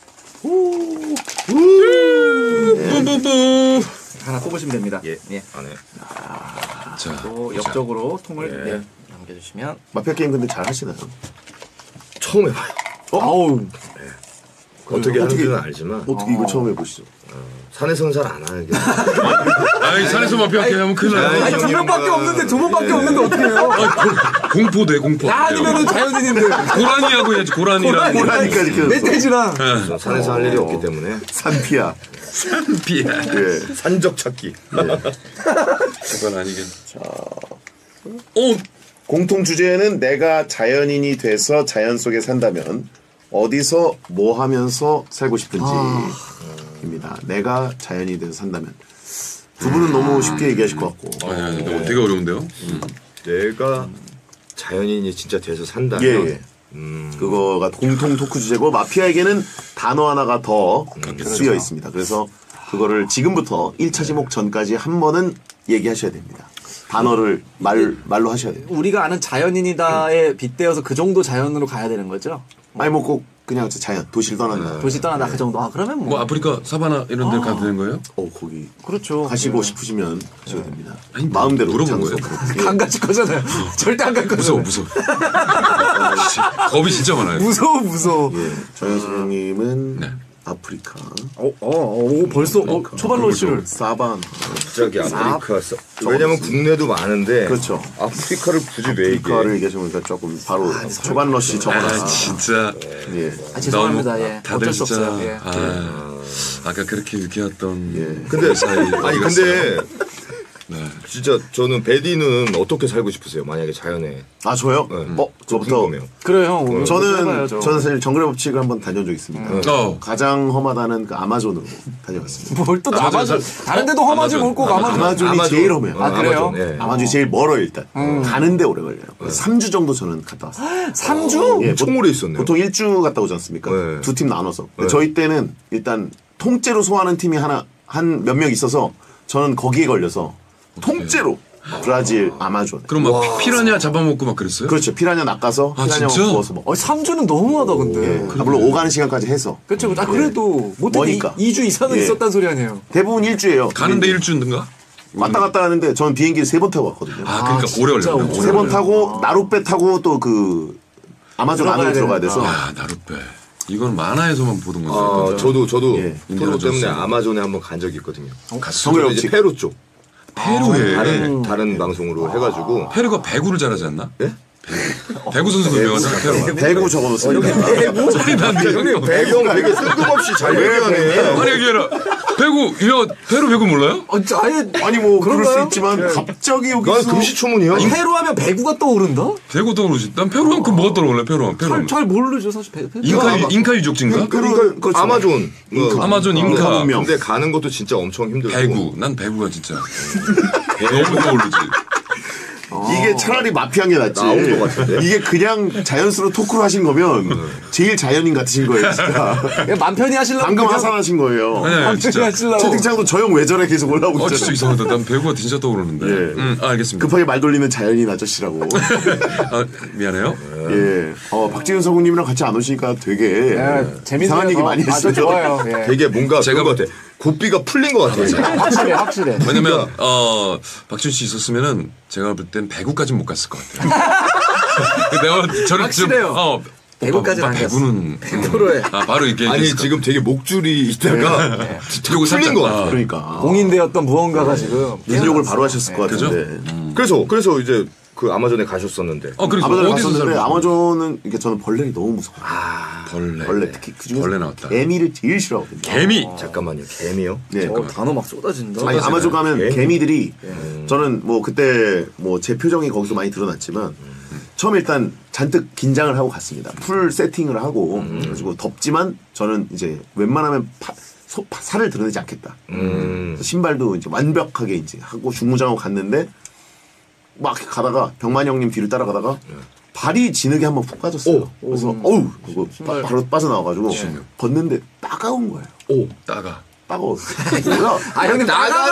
하나 뽑으시면 됩니다. 예. 예. 안 해. 자, 또 옆쪽으로 통을 남겨주시면. 마피아 게임 근데 잘 하시나요? 처음 해봐요. 아우. 어떻게 하는지는 알지만 어떻게 이거 처음 해보시죠? 산에서는 잘 안 하게. 아니 산에서 마피아 게임 하면 큰일 나요. 아니 두 명밖에 없는데 두 번밖에 없는데 어떻게 해요? 공포돼 공포. 야 아니면은 자연인인데. 고라니하고 해야지 고라니랑. 고라니까지 켜졌어. 멧돼지랑. 저는 산에서 할 일이 없기 때문에 산피아. 피해. 예. 산적 찾기. 그건 아니긴. 오 공통 주제는 내가 자연인이 돼서 자연 속에 산다면 어디서 뭐 하면서 살고 싶은지입니다. 내가 자연인이 돼서 산다면. 두 분은 너무 쉽게 얘기하실 것 같고. 아니 되게 어려운데요. 내가 자연인이 진짜 돼서 산다면 예. 그거가 공통 토크 주제고 마피아에게는 단어 하나가 더 쓰여 있습니다. 그래서 그거를 지금부터 1차 제목 전까지 한 번은 얘기하셔야 됩니다. 단어를 말로 하셔야 돼요. 우리가 아는 자연인이다에 빗대어서 그 정도 자연으로 가야 되는 거죠? 아니 뭐 꼭 그냥 자연 도시를 떠난다. 도시 떠나다 그 정도. 아 그러면 뭐. 뭐 아프리카 사바나 이런 데 가도 되는 거예요? 거기 그렇죠. 가시고 싶으시면 가셔도 됩니다. 아니, 마음대로 물어본 장소. 안 가실 거잖아요. 절대 안 갈 거잖아요. 무서워. 겁이 진짜 많아요. 무서워. 예, 정현수 형님은 네. 아프리카. 벌써 초반 러시를. 사반. 갑자기 아프리카. 왜냐면 국내도 많은데 그렇죠. 아프리카를 굳이 왜 얘기해? 아프리카를 얘기하시니까 조금 바로 초반 러시 적어놨어. 진짜. 예. 죄송합니다. 예. 다들 어쩔 수 진짜. 없어요. 예. 아까 그렇게 느끼었던. 예. 근데 사이 아니 어디 근데 네. 진짜 저는 베디는 어떻게 살고 싶으세요? 만약에 자연에. 아 저요? 네. 저부터. 궁금해요. 그래요 형. 저는 사실 정글의 법칙을 한번 다녀온 적이 있습니다. 가장 험하다는 그 아마존으로 다녀왔습니다. 뭘 또 아마존 다른 데도 험하지 뭘 꼭 아마존. 아마존이 제일 험해요. 아, 그래요? 네. 아마존이 제일 멀어요 일단. 가는데 오래 걸려요. 3주 정도 저는 갔다 왔어요. 3주? 예, 엄청 오래 있었네요. 보통 1주 갔다 오지 않습니까? 네. 두 팀 나눠서. 근데 저희 때는 일단 통째로 소화하는 팀이 한 몇 명 있어서 저는 거기에 걸려서 통째로 브라질 아마존. 그럼 막 피라냐 잡아먹고 막 그랬어요? 그렇죠. 피라냐 낚아서 피라냐 진짜? 구워서 먹어. 3주는 너무하다 근데. 물론 오가는 시간까지 해서. 그렇죠. 아 그래도 못해도 머니까. 2주 이상은 예. 있었단 소리 아니에요. 대부분 1주예요. 가는데 1주인가? 왔다 갔다 하는데 저는 비행기를 3번 타고 왔거든요. 아 그러니까 오래 진짜 걸렸네. 오래 3번 타고 나룻배 타고 또 그 아마존 안으로 들어가야 돼서. 야 나룻배. 이건 만화에서만 보던 건데. 저도 예. 프로 때문에 인디아나 아마존에 한번 간 적이 있거든요. 정글 이제 법칙. 페루 쪽. 페루에 다른 방송으로 해가지고 페루가 배구를 잘하지 않나? 예? 배구 선수가 유명하잖아. 페루가. 배구 적어놓습니다. 배경 되게 뜬금없이 잘 얘기하네. 아니 얘기해라. 배구 페루 배구 몰라요? 아니 뭐 그럴 수 있지만 갑자기 난 여기서 금시초문이야. 페루 하면 배구가 떠오른다? 배구 떠오르지. 난 페루 하면 그 뭐가 떠오르래? 페루 하면. 잘 모르죠 사실. 페루. 잉카 유적지인가? 그러니까 아마존. 아마존 잉카. 근데 가는 것도 진짜 엄청 힘들고. 배구. 난 배구가 진짜 너무 떠오르지. 이게 차라리 마피아인 게 낫지. 나온 것 같은데? 이게 그냥 자연스러워 토크로 하신 거면 제일 자연인 같으신 거예요, 진짜. 맘 편히 하시려고. 방금 하산하신 거예요. 아니, 맘 진짜. 편히 하시려고. 채팅창도 저 형 왜 저래 계속 올라오고 진짜 있잖아요. 이상하다. 난 배구가 진짜 떠오르는데. 예. 알겠습니다. 급하게 말 돌리는 자연인 아저씨라고. 미안해요. 예. 박지윤 성우님이랑 같이 안 오시니까 되게 이상한 얘기 많이 했어요. 좋아요. 예. 되게 뭔가 제가 그거 같아. 고삐가 풀린 것 같아. 확실해. 왜냐면 박준 씨 있었으면은 제가 볼 땐 배구까지는 못 갔을 것 같아요. 내가 저를 확실해요. 배구까지는 안 배구는 100%에. 바로 이렇게 아니 지금 되게 목줄이 있다가 풀린 것 같아. 그러니까. 공인되었던 무언가가 지금 인욕을 바로 하셨을 것 그죠? 같은데. 그래서 이제 그 아마존에 가셨었는데. 그리고 아마존에 어디서 갔었는데 살고 아마존은 이게 저는 벌레를 너무 무서워요. 벌레 특히 그중에서 벌레 나왔다. 개미를 제일 싫어하거든요. 개미. 잠깐만요. 개미요? 네. 단어 막 쏟아진다. 아니 아마존 가면 개미? 개미들이 저는 뭐 그때 뭐 제 표정이 거기서 많이 드러났지만 처음에 일단 잔뜩 긴장을 하고 갔습니다. 풀 세팅을 하고 그래가지고 덥지만 저는 이제 웬만하면 살을 드러내지 않겠다. 그래서 신발도 이제 완벽하게 이제 하고 중무장하고 갔는데 막 가다가 병만 형님 뒤를 따라가다가 발이 진흙에 한번 푹 빠졌어요. 그래서 어우 그거 바로 빠져나와가지고 걷는데 따가운 거예요. 따가워. 뭐야? 형님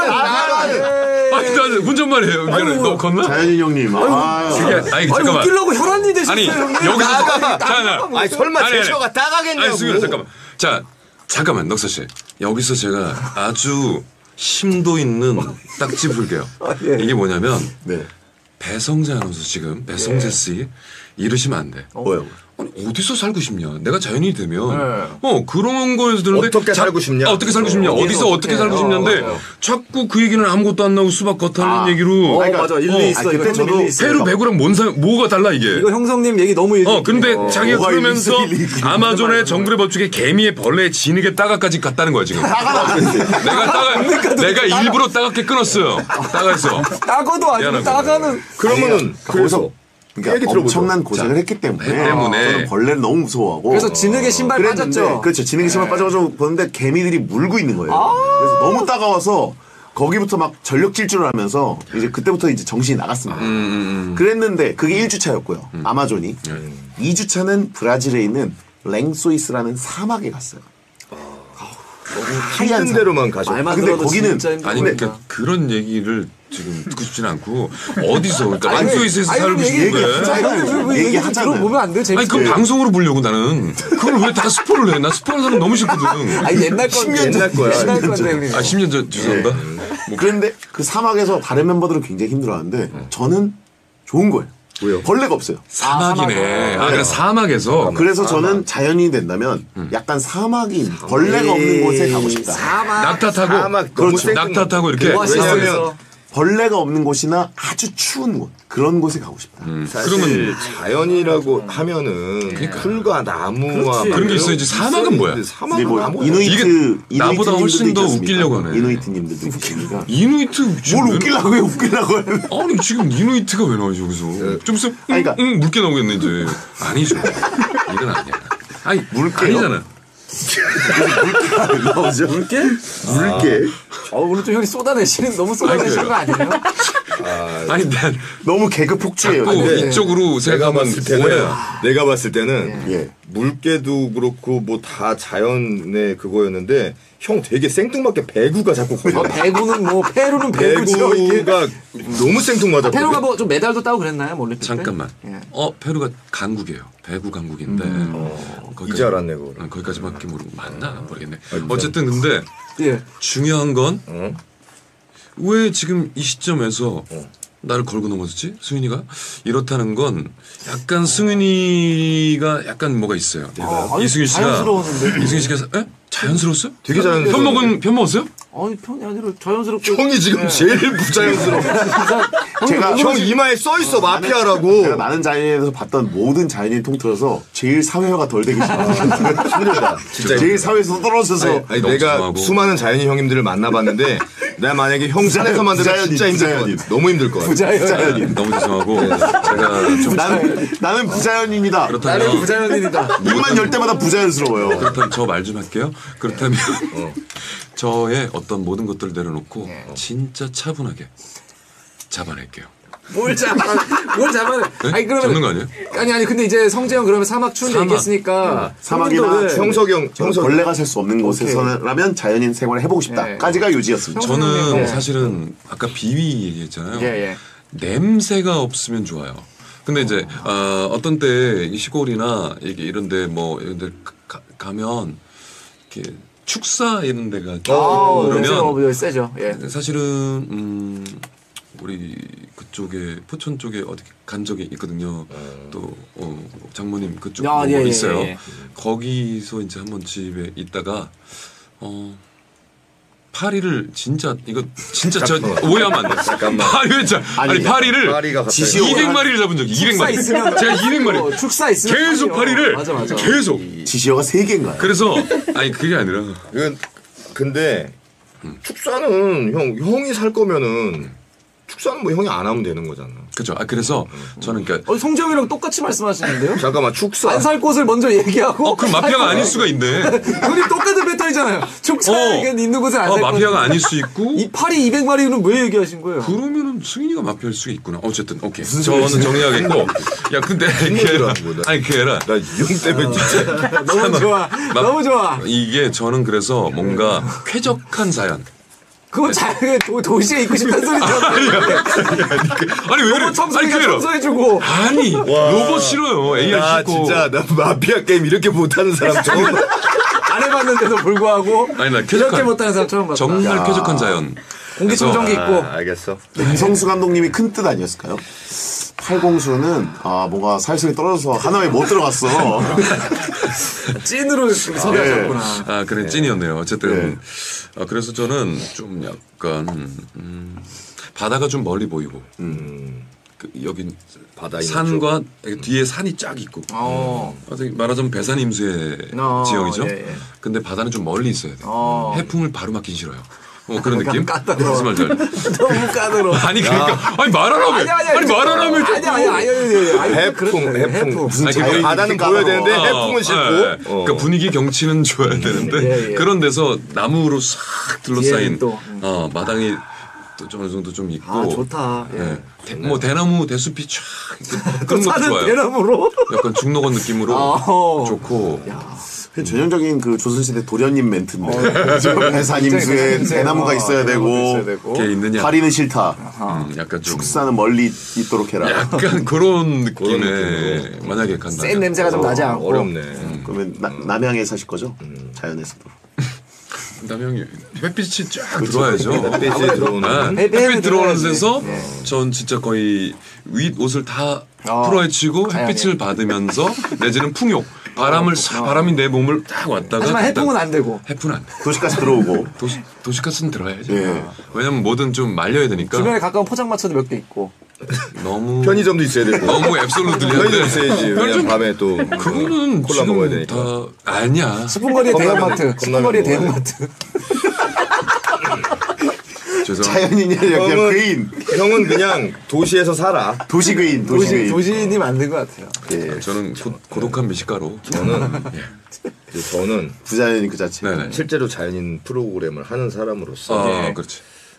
나가는. 아니 나 운전말이에요. 너 걷나? 자연인 형님. 아니 잠깐만. 웃기려고 혈안이 되셨어요. 아니 형님. 여기서 아니 설마 제처가 따가겠냐고. 아니 수근아 잠깐만. 자 잠깐만 넉서 씨. 여기서 제가 아주 심도 있는 딱지 불게요. 이게 뭐냐면 배성재 아나운서 지금 배성재 씨 이러시면 안 돼. 뭐요? 아니 어디서 살고 싶냐? 내가 자연이 되면 그런 거에서 드는데 어떻게 살고 싶냐? 어떻게 살고 싶냐? 어디서 어떻게 살고 싶냐인데 자꾸 그 얘기는 아무것도 안 나오고 수박 겉하는 얘기로. 맞아 일리 있어. 그때 저도 페루 배구랑 뭐가 달라 이게? 이거 형성님 얘기 너무 얘기. 근데 자기가 뭐가 그러면서 일리 있어, 아마존의 정글의 법칙에 개미의 벌레의 진흙에 따가까지 갔다는 거야 지금. 내가 일부러 따갑게 끊었어요. 따가서. 따가도 아니고 미안하고. 따가는. 그러니까 그래서 그러니까 얘기 들어보죠. 엄청난 고생을 했기 때문에 저는 벌레를 너무 무서워하고 그래서 진흙에 신발 그랬는데, 빠졌죠. 그렇죠. 진흙에 신발 빠져가지고 보는데 개미들이 물고 있는 거예요. 그래서 너무 따가워서 거기부터 막 전력 질주를 하면서 이제 그때부터 이제 정신이 나갔습니다. 그랬는데 그게 1주차였고요. 아마존이 2주차는 브라질에 있는 랭소이스라는 사막에 갔어요. 힘든 데로만 가죠. 말만 근데 들어도 거기는 진짜 힘들어. 아니 그러니까 그런 얘기를 지금 듣고 싶지는 않고 어디서 그러니까 랭소이스에서 살고 싶은 거야. 얘기하잖아요. 들어보면 안 돼요. 아니 그럼 방송으로 보려고 나는 그걸 왜 다 스포를 해? 나 스포하는 사람 너무 싫거든. 아니 옛날 건 10년 전 거야. 옛날 건데 형님. 10년 전 죄송합니다. 그런데 그 사막에서 다른 멤버들은 굉장히 힘들어하는데 저는 좋은 거예요. 왜요? 벌레가 없어요. 사막이네. 그러니까 사막에서 그래서 저는 자연인이 된다면 약간 사막이 벌레가 없는 곳에 가고 싶다. 낙타 타고 사막 그렇죠. 낙타 타고 이렇게 왜냐면 벌레가 없는 곳이나 아주 추운 곳 그런 곳에 가고 싶다. 사실 자연이라고 하면은 풀과 나무와 그런 게 있어야지. 사막은 뭐야? 이게 사막은 뭐 나무. 나보다 훨씬 더 웃기려고 하네. 이누이트님들도 있으니까. 이누이트 지금 뭘 웃기려고 해 웃기려고 해. 아니 지금 이누이트가 왜 나오지 여기서? 좀 있으면 그러니까. 물게 나오겠네 이제. 아니죠. 이건 아니야. 아니 물게요? 아니잖아. 나오죠. 물개? 물개. 오늘 좀 형이 쏟아내시는 너무 쏟아내시는 거 아니에요? 아니 난 너무 개그 폭주예요. 또 근데 이쪽으로 내가 생각하면 봤을 때는 오해야. 내가 봤을 때는 예. 물개도 그렇고 뭐 다 자연의 그거였는데 형 되게 생뚱맞게 배구가 자꾸 걸려. 배구는 뭐 페루는 배구죠 이게. 배구가 너무 생뚱맞아. 페루가 뭐 좀 메달도 따고 그랬나요? 몰래 잠깐만. 페루가 강국이에요. 배구 강국인데. 이제 알았네 그거. 거기까지밖에 모르고 맞나 모르겠네. 어쨌든 근데 예. 중요한 건 왜 지금 이 시점에서 나를 걸고 넘어졌지? 승윤이가? 이렇다는 건 약간 승윤이가 약간 뭐가 있어요. 이승윤 씨가 자연스러웠는데. 이승윤 씨가 자연스러웠어요? 되게 자연스러워. 편 먹었어요? 아니 편이 아니라 자연스럽게. 형이 지금 제일 부자연스러워. 제가 형 이마에 써 있어 마피아라고. 제가 나는 자연인에서 봤던 모든 자연인 통틀어서 제일 사회화가 덜 되기 시작했어요. 힘들다. 진짜 제일 사회에서 떨어져서. 아니 내가 죄송하고. 수많은 자연인 형님들을 만나봤는데 내가 만약에 형 산에서 만들면 진짜 힘들 것 같아. 너무 힘들 것 같아. 부자연인. 너무 죄송하고 제가 좀 나는 부자연인이다. 나는 그렇다면 부자연인이다. 입만 열 때마다 부자연스러워요. 그렇다면 저 말 좀 할게요. 그렇다면 저의 어떤 모든 것들을 내려놓고 진짜 차분하게 잡아낼게요. 뭘 잡아내? 네? 아니 그러면 잡는 거 아니에요? 아니 근데 이제 성재형 그러면 사막 추운데 사막. 얘기했으니까 사막이나 형석이 형 벌레가 살 수 없는 곳에서라면 자연인 생활을 해보고 싶다까지가 요지였습니다. 저는 네. 사실은 아까 비위 얘기했잖아요. 예. 냄새가 없으면 좋아요. 근데 이제 어떤 때 시골이나 이런데 뭐 이런데 가면 이렇게 축사 이런 데가 냄새가 그러면 세죠. 예. 사실은 우리 그쪽에 포천 쪽에 어디 간 적이 있거든요. 또 장모님 그쪽 예, 있어요. 예. 거기서 이제 한번 집에 있다가 파리를 진짜 이거 진짜 저 오해하면 안 돼. 잠깐만. 파리를 파리가 갑자기 200마리를 잡은 적이 200마리. 있으면 제가 200마리. 축사 있으면 계속 파리를 맞아. 계속. 지시어가 3개인가요? 그래서 아니 그게 아니라 근데 축사는 형이 살 거면은 축사는 뭐 형이 안 하면 되는 거잖아. 그렇죠. 그래서 저는 그러니까 성재형이랑 똑같이 말씀하시는데요? 잠깐만 축사 안 살 곳을 먼저 얘기하고. 그럼 마피아가 아닐 수가 있네. 둘이 똑같은 패턴이잖아요. 축사에 있는 곳은 안 살 거. 마피아가 아닐 수 있고. 이 파리 200마리는 왜 얘기하신 거예요? 그러면은 승인이가 마피아일 수가 있구나. 어쨌든 오케이. 저는 정리하겠고. 야 근데 그게 아니라 나 이 형 때문에 진짜 너무 좋아. 너무 좋아. 이게 저는 그래서 뭔가 쾌적한 사연. 그거 도시에 있고 싶다는 소리잖아요. 아니 왜 그래? 청소기가 그래요. 청소해주고. 아니 로봇 싫어요. AI 나 싫고. 진짜 나 마피아 게임 이렇게 못하는 사람 처음 봐. 안 해봤는데도 불구하고. 아니 나 이렇게 쾌적한 못하는 사람 처음 봤다. 정말 쾌적한 자연. 공기청정기 있고. 알겠어. 이성수 감독님이 큰 뜻 아니었을까요? 팔공수는 뭔가 사회성이 떨어져서 하나에 못 들어갔어. 찐으로 섭외하셨구나. 그래 찐이었네요. 어쨌든 그래서 저는 좀 약간 바다가 좀 멀리 보이고 여긴 바다 산과 뒤에 산이 쫙 있고 말하자면 배산 임수의 지역이죠. 예. 근데 바다는 좀 멀리 있어야 돼. 해풍을 바로 맞긴 싫어요. 그런 느낌? 까다로워. 무슨 말인지 알죠? 너무 까다로워. 아니 그러니까 아니 말하라며. 아니 말하라며. 아니. 해풍. 무슨 아니, 자연이 바다는 그렇게 보여야 되는데 까다로워. 해풍은 싫고. 그러니까 분위기 경치는 좋아야 되는데 예. 그런 데서 나무로 싹 둘러싸인 또. 마당이 또 좀 어느 정도 좀 있고. 좋다. 뭐 대나무 대숲이 쫙 그런 것도 사는 좋아요. 대나무로? 약간 중록원 느낌으로 좋고. 전형적인 그 조선시대 도련님 멘트인데 배산임수에 대나무가 있어야 되고 그게 있느냐. 파리는 싫다. 약간 좀 축사는 멀리 있도록 해라. 약간 그런 느낌의 만약에 간다. 센 냄새가 좀 나지 않고. 어렵네. 그러면 남양에 사실 거죠? 자연에서도. 남양이 햇빛이 쫙 들어와야죠. 햇빛이 들어오는. 햇빛 들어오는 데서 전 진짜 거의 윗 옷을 다 풀어헤치고 햇빛을 받으면서 내지는 풍욕. 바람이 내 몸을 딱 왔다가. 하지만 해풍은 안 되고. 해풍은 안 돼. 도시가스 들어오고. 도시가스는 들어야죠. 예. 왜냐면 뭐든 좀 말려야 되니까. 주변에 가까운 포장마차도 몇 개 있고. 너무 편의점도 있어야 되고. 너무 앱솔루트리한데. 편의점 있어야지. 왜냐면 밤에 또 그거는 콜라 먹어야 지금 되니까. 다 아니야. 10분 거리에 대형마트. 10분 거리에 대형마트. 죄송합니다. 자연인이 아니라 그냥 괴인. 형은 그냥 도시에서 살아. 도시괴인. 도시괴인. 도시인이 만든 것 같아요. 예. 저는 고독한 미식가로. 저는 부자연인 그 자체. 네네. 실제로 자연인 프로그램을 하는 사람으로서 그렇지.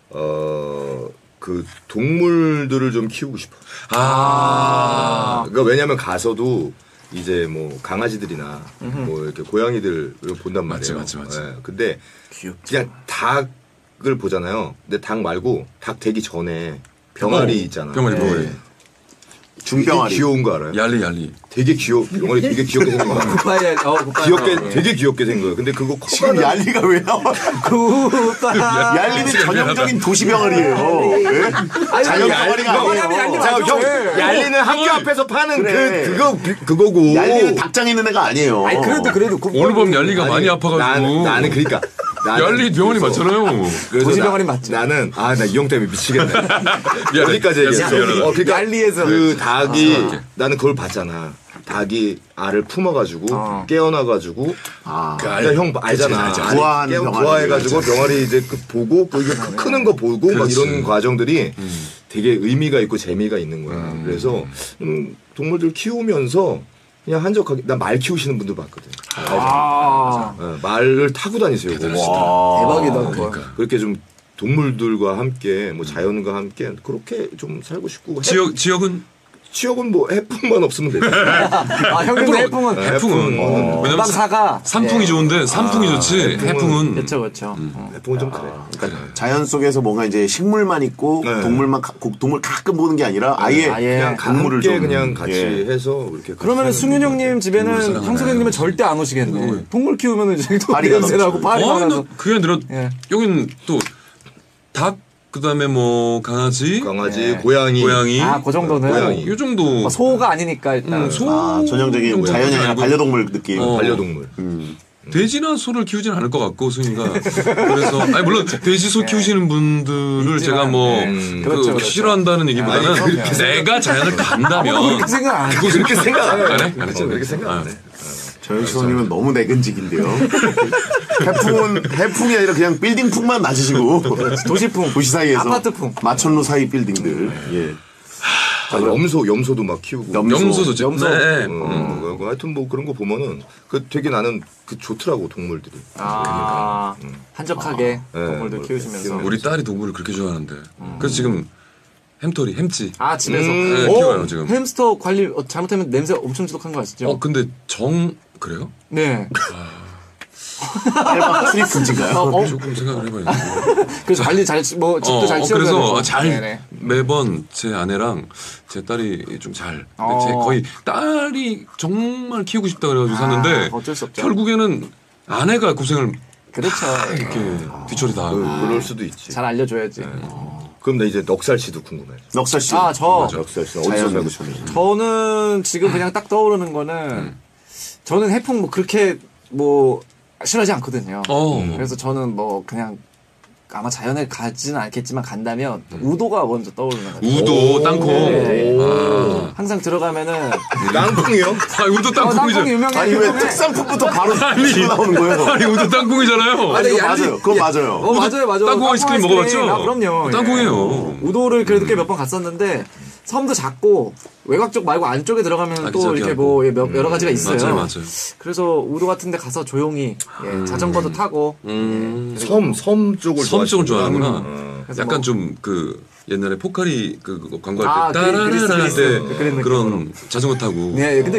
그 동물들을 좀 키우고 싶어. 그러니까 왜냐면 가서도 이제 뭐 강아지들이나 뭐 이렇게 고양이들을 본단 말이에요. 맞지. 예, 근데 그냥 닭을 보잖아요. 근데 닭 말고 닭 되기 전에 병아리 있잖아. 병아리. 중병아리. 귀여운 거 알아요? 얄리. 되게 병아리 되게 귀엽게 생긴 거. 굿바이. 귀엽게 되게 귀엽게 생긴 거예요. 근데 그거 지금 얄리가 왜 나와? 굿바이. 얄리는 전형적인 도시병아리예요. 네? 자연 병아리가 아니에요. 자, 형, 얄리는 학교 앞에서 파는 그래. 그거고. 얄리는 닭장 있는 애가 아니에요. 아니 그래도 오늘 밤 얄리가 많이 아파가지고. 나는 그러니까. 얄리 병원이 맞잖아요. 도시병아리 맞죠? 나는 나 이 형 때문에 미치겠네. 어디까지 얘기했어? 그러니까 얄리에서 그 닭이 나는 그걸 봤잖아. 닭이 알을 품어가지고 깨어나가지고 형 알잖아. 부화해가지고 병아리 이제 그 보고 이게 크는 거 보고 막 이런 과정들이 되게 의미가 있고 재미가 있는 거야. 그래서 동물들 키우면서 그냥 한적하게 난 말 키우시는 분들 봤거든. 말을 타고 다니세요. 대박이다. 그러니까. 그렇게 좀 동물들과 함께 뭐 자연과 함께 그렇게 좀 살고 싶고. 지역은 뭐 해풍만 없으면 되죠. 형님도 해풍은. 왜냐면 사가. 산풍이 좋은데 산풍이 좋지. 해풍은. 그렇죠. 해풍은 좀 그래. 그러니까 자연 속에서 뭔가 이제 식물만 있고 동물 가끔 보는 게 아니라 아예 그냥 동물을 함께 그냥 같이 해서 이렇게. 그러면 승윤 형님 집에는 형석 형님은 절대 안 오시겠네. 동물 키우면은 이제 또 파리가 냄새 나고 파리가 나서. 그게 아니라 여기는 또 닭 그다음에 뭐 강아지, 고양이. 그 정도는. 고양이. 이 정도. 소가 아니니까 일단. 전형적인 자연이 아니라 반려동물 느낌. 반려동물. 돼지나 소를 키우진 않을 것 같고 승희가 그래서 물론 돼지 소 키우시는 분들을 제가 뭐 그렇죠. 싫어한다는 얘기보다는 내가 자연을 간다면 그렇게 생각 안 해. 그렇게 생각 안 해. 안 해? 그렇게 생각 안 해. 정영수님은 너무 내근직인데요. 해풍이 아니라 그냥 빌딩풍만 낮으시고 도시풍, 도시 사이에서 아파트풍, 마천루 사이 빌딩들. 예. 염소도 막 키우고. 염소도 염소. 네. 하여튼 뭐 그런 거 보면은 되게 나는 좋더라고 동물들이. 한적하게 동물들 키우시면서. 우리 딸이 동물을 그렇게 좋아하는데 그래서 지금 햄치. 집에서. 키워요 지금. 햄스터 관리 잘못하면 냄새 엄청 지독한 거 아시죠? 근데 그래요? 네. 헬바 출입 금지인가요? 조금 생각을 해봐야지. 그래서 관리 집도 잘 치워야 그래서 되고. 매번 제 아내랑 제 딸이 좀 잘. 제 거의 딸이 정말 키우고 싶다 그래가지고 샀는데 어쩔 수 없죠. 결국에는 아내가 고생을 그렇죠. 이렇게 뒤처리 다 하고. 그럴 수도 있지. 잘 알려줘야지. 그럼 나 이제 넉살 씨도 궁금해. 넉살 씨. 넉살 씨 어디서 살고 싶어요? 저는 지금 그냥 딱 떠오르는 거는 저는 해풍 뭐 그렇게 뭐 싫어하지 않거든요. 그래서 저는 뭐 그냥 아마 자연에 가지는 않겠지만 간다면 우도가 먼저 떠오르는 거예요. 우도 땅콩. 네. 항상 들어가면은 땅콩이요? 우도 땅콩이죠. 땅콩이 유명해. 아니 왜 특산품부터 바로 나오는 거예요? 아니 우도 땅콩이잖아요. 그거 맞아요. 그거 맞아요. 맞아요. 땅콩 아이스크림 먹어봤죠? 그럼요. 땅콩이에요. 우도를 그래도 꽤 몇 번 갔었는데 섬도 작고 외곽 쪽 말고 안쪽에 들어가면 또 이렇게 뭐 여러 가지가 있어요. 맞아요. 그래서 우도 같은 데 가서 조용히 자전거도 타고 섬 쪽을 좋아하는구나. 약간 뭐 좀 옛날에 포카리 광고할 때 따라라라 때 그런 자전거 타고. 네, 근데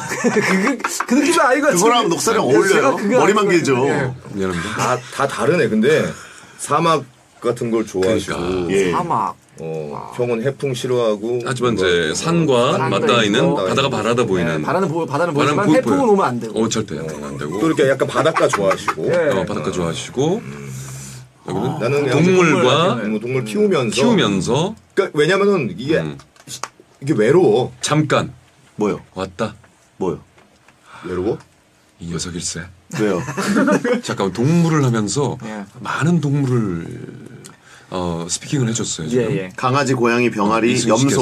그 느낌이 아이가 그거랑 녹살이랑 어울려요. 머리만 길죠. 미안합니다. 다 다르네. 근데 사막 같은 걸 좋아하시고 사막. 형은 해풍 싫어하고. 하지만 이제 산과 맞닿아 있는 바다가 바라다 보이는. 바다는 보이지만 해풍은 오면 안 되고. 절대 안 되고. 또 이렇게 약간 바닷가 좋아하시고. 바닷가 좋아하시고. 여기는 나는 동물과 동물 키우면서. 그러니까 왜냐면은 이게 외로워. 잠깐. 뭐요? 왔다. 뭐요? 외로워? 이 녀석일세. 왜요? 잠깐 동물을 하면서 많은 동물을 스피킹을 해줬어요. 지금. 강아지, 고양이, 병아리,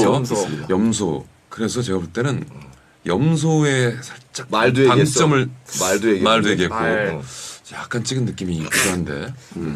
염소. 그래서 제가 볼 때는 염소의 살짝 말도 방점을 말도 얘기했고 말. 약간 찍은 느낌이 있기도 한데.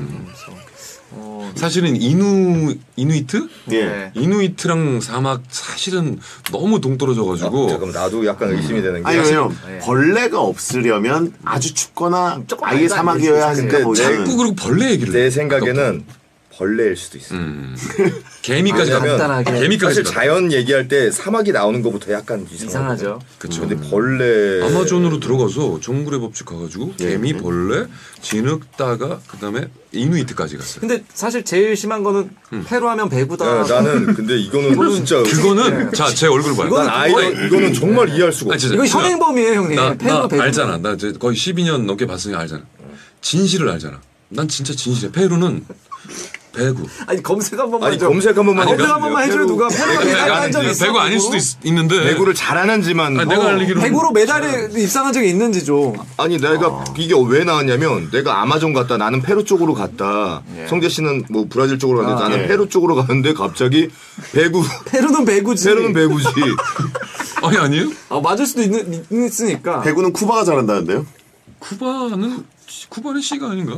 사실은 이누이트? 이누이트랑 사막 사실은 너무 동떨어져가지고. 잠깐 나도 약간 의심이 되는 게. 아니 왜냐면 벌레가 없으려면 아주 춥거나 아예 사막이어야 하니까 자꾸 그리고 벌레 얘기를. 내 생각에는 벌레일 수도 있어요. 개미까지 간단하게. 개미까지 사실 자연 얘기할 때 사막이 나오는 것부터 약간 이상하죠. 그렇죠. 근데 벌레 아마존으로 들어가서 정글의 법칙 가가지고 개미, 벌레, 진흙다가 그다음에 이누이트까지 갔어요. 근데 사실 제일 심한 거는 페루 하면 배구다. 야, 나는 근데 이거는 진짜 그거는 자 제 얼굴 봐요. 난 이거는 정말 이해할 수가 없어. 이거 현행범이에요, 형님. 나 페루 배구. 알잖아. 나 이제 거의 12년 넘게 봤으니 알잖아. 진실을 알잖아. 난 진짜 진실해. 페루는 배구. 아니 검색 한 번만 아니 해줘. 검색 한 번만 검색 한 번만 해줘요. 누가 페루가 메달한 적 있어? 배구 아닐 수도 있는데 배구를 잘하는지만 내가 알기로 배구로 메달에 입상한 적이 있는지 좀. 아니 내가 이게 왜 나왔냐면 내가 아마존 갔다 나는 페루 쪽으로 갔다 성재 씨는 뭐 브라질 쪽으로 갔는데 나는 페루 쪽으로 가는데 갑자기 배구 페루는 배구지. 페루는 배구지. 아니 아니에요? 맞을 수도 있으니까. 배구는 쿠바가 잘한다는데요? 쿠바는 C가 아닌가?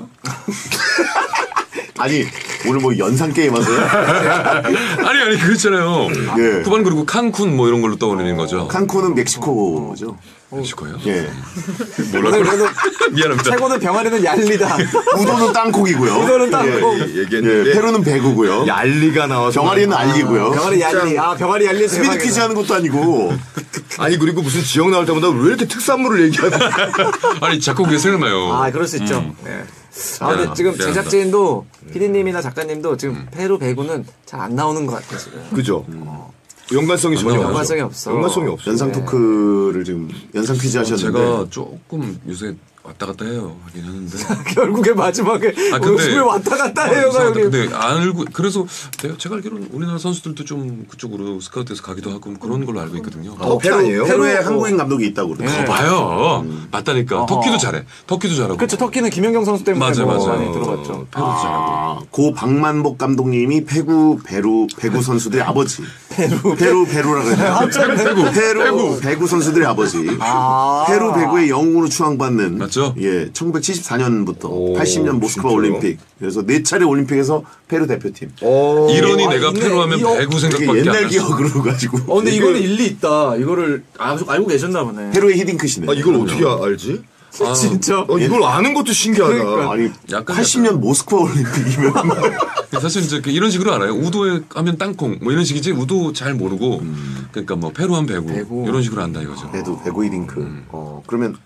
아니 오늘 뭐 연상 게임 하세요? 아니 그렇잖아요. 예. 쿠바는 그리고 칸쿤 뭐 이런 걸로 떠올리는 거죠. 칸쿤은 멕시코죠. 멕시코예요? 예. 오늘 그래도 미안합니다. 최고는 병아리는 얄리다. 우도는 땅콩이고요. 우도는 땅콩. 얘기했는데 예, 페루는 배구고요. 얄리가 나와서 병아리는 알리고요. 병아리 얄리. 병아리 얄리 스피드 퀴즈 하는 것도 아니고. 아니 그리고 무슨 지역 나올 때마다 왜 이렇게 특산물을 얘기하는 아니 자꾸 그게 생각나요. 그럴 수 있죠. 네. 근데 지금 제작진도 PD님이나 작가님도 지금 페루 배구는 잘 안 나오는 것 같아요. 지금. 그죠? 연관성이 전혀 없어. 연관성이 없어. 연관성이 없어. 연상 토크를 지금 연상 퀴즈 하셨는데. 제가 조금 요새 왔다 갔다 해요. 하긴 하는데. 결국에 마지막에 왜 왔다 갔다 해요가 여기. 근데 알고 그래서 제가 알기로는 우리나라 선수들도 좀 그쪽으로 스카우트해서 가기도 하고 그런 걸로 알고 있거든요. 페루 아니에요? 페루에 한국인 감독이 있다고 그러더라고요. 봐요. 맞다니까. 터키도 잘해. 터키도 잘하고. 그렇죠. 터키는 김연경 선수 때문에 맞아. 많이 들어갔죠. 페루도 잘하고. 고 박만복 감독님이 배구 선수들의 아버지. 페루라고 해요. 배구 선수들의 아버지. 페루 배구의 영웅으로 추앙받는. 맞죠? 예, 1974년부터 80년 모스크바 진짜요? 올림픽. 그래서 4차례 올림픽에서 페루 대표팀. 이론이 내가 페루 하면 배구 생각밖에 안 옛날 났어. 기억으로 가지고. 근데 이거는 일리 있다. 이거를 알고 계셨나 보네. 페루의 히딩크시네. 이걸 어떻게 알지? 진짜? 이걸 아는 것도 신기하다. 그러니까. 아니, 약간 80년 모스크바 올림픽이면. 사실 이제 이런 식으로 알아요. 우도에 하면 땅콩 뭐 이런 식이지 우도 잘 모르고 그러니까 뭐 페루 하면 배구 이런 식으로 안다 이거죠. 그래도 배구 히딩크. 그러면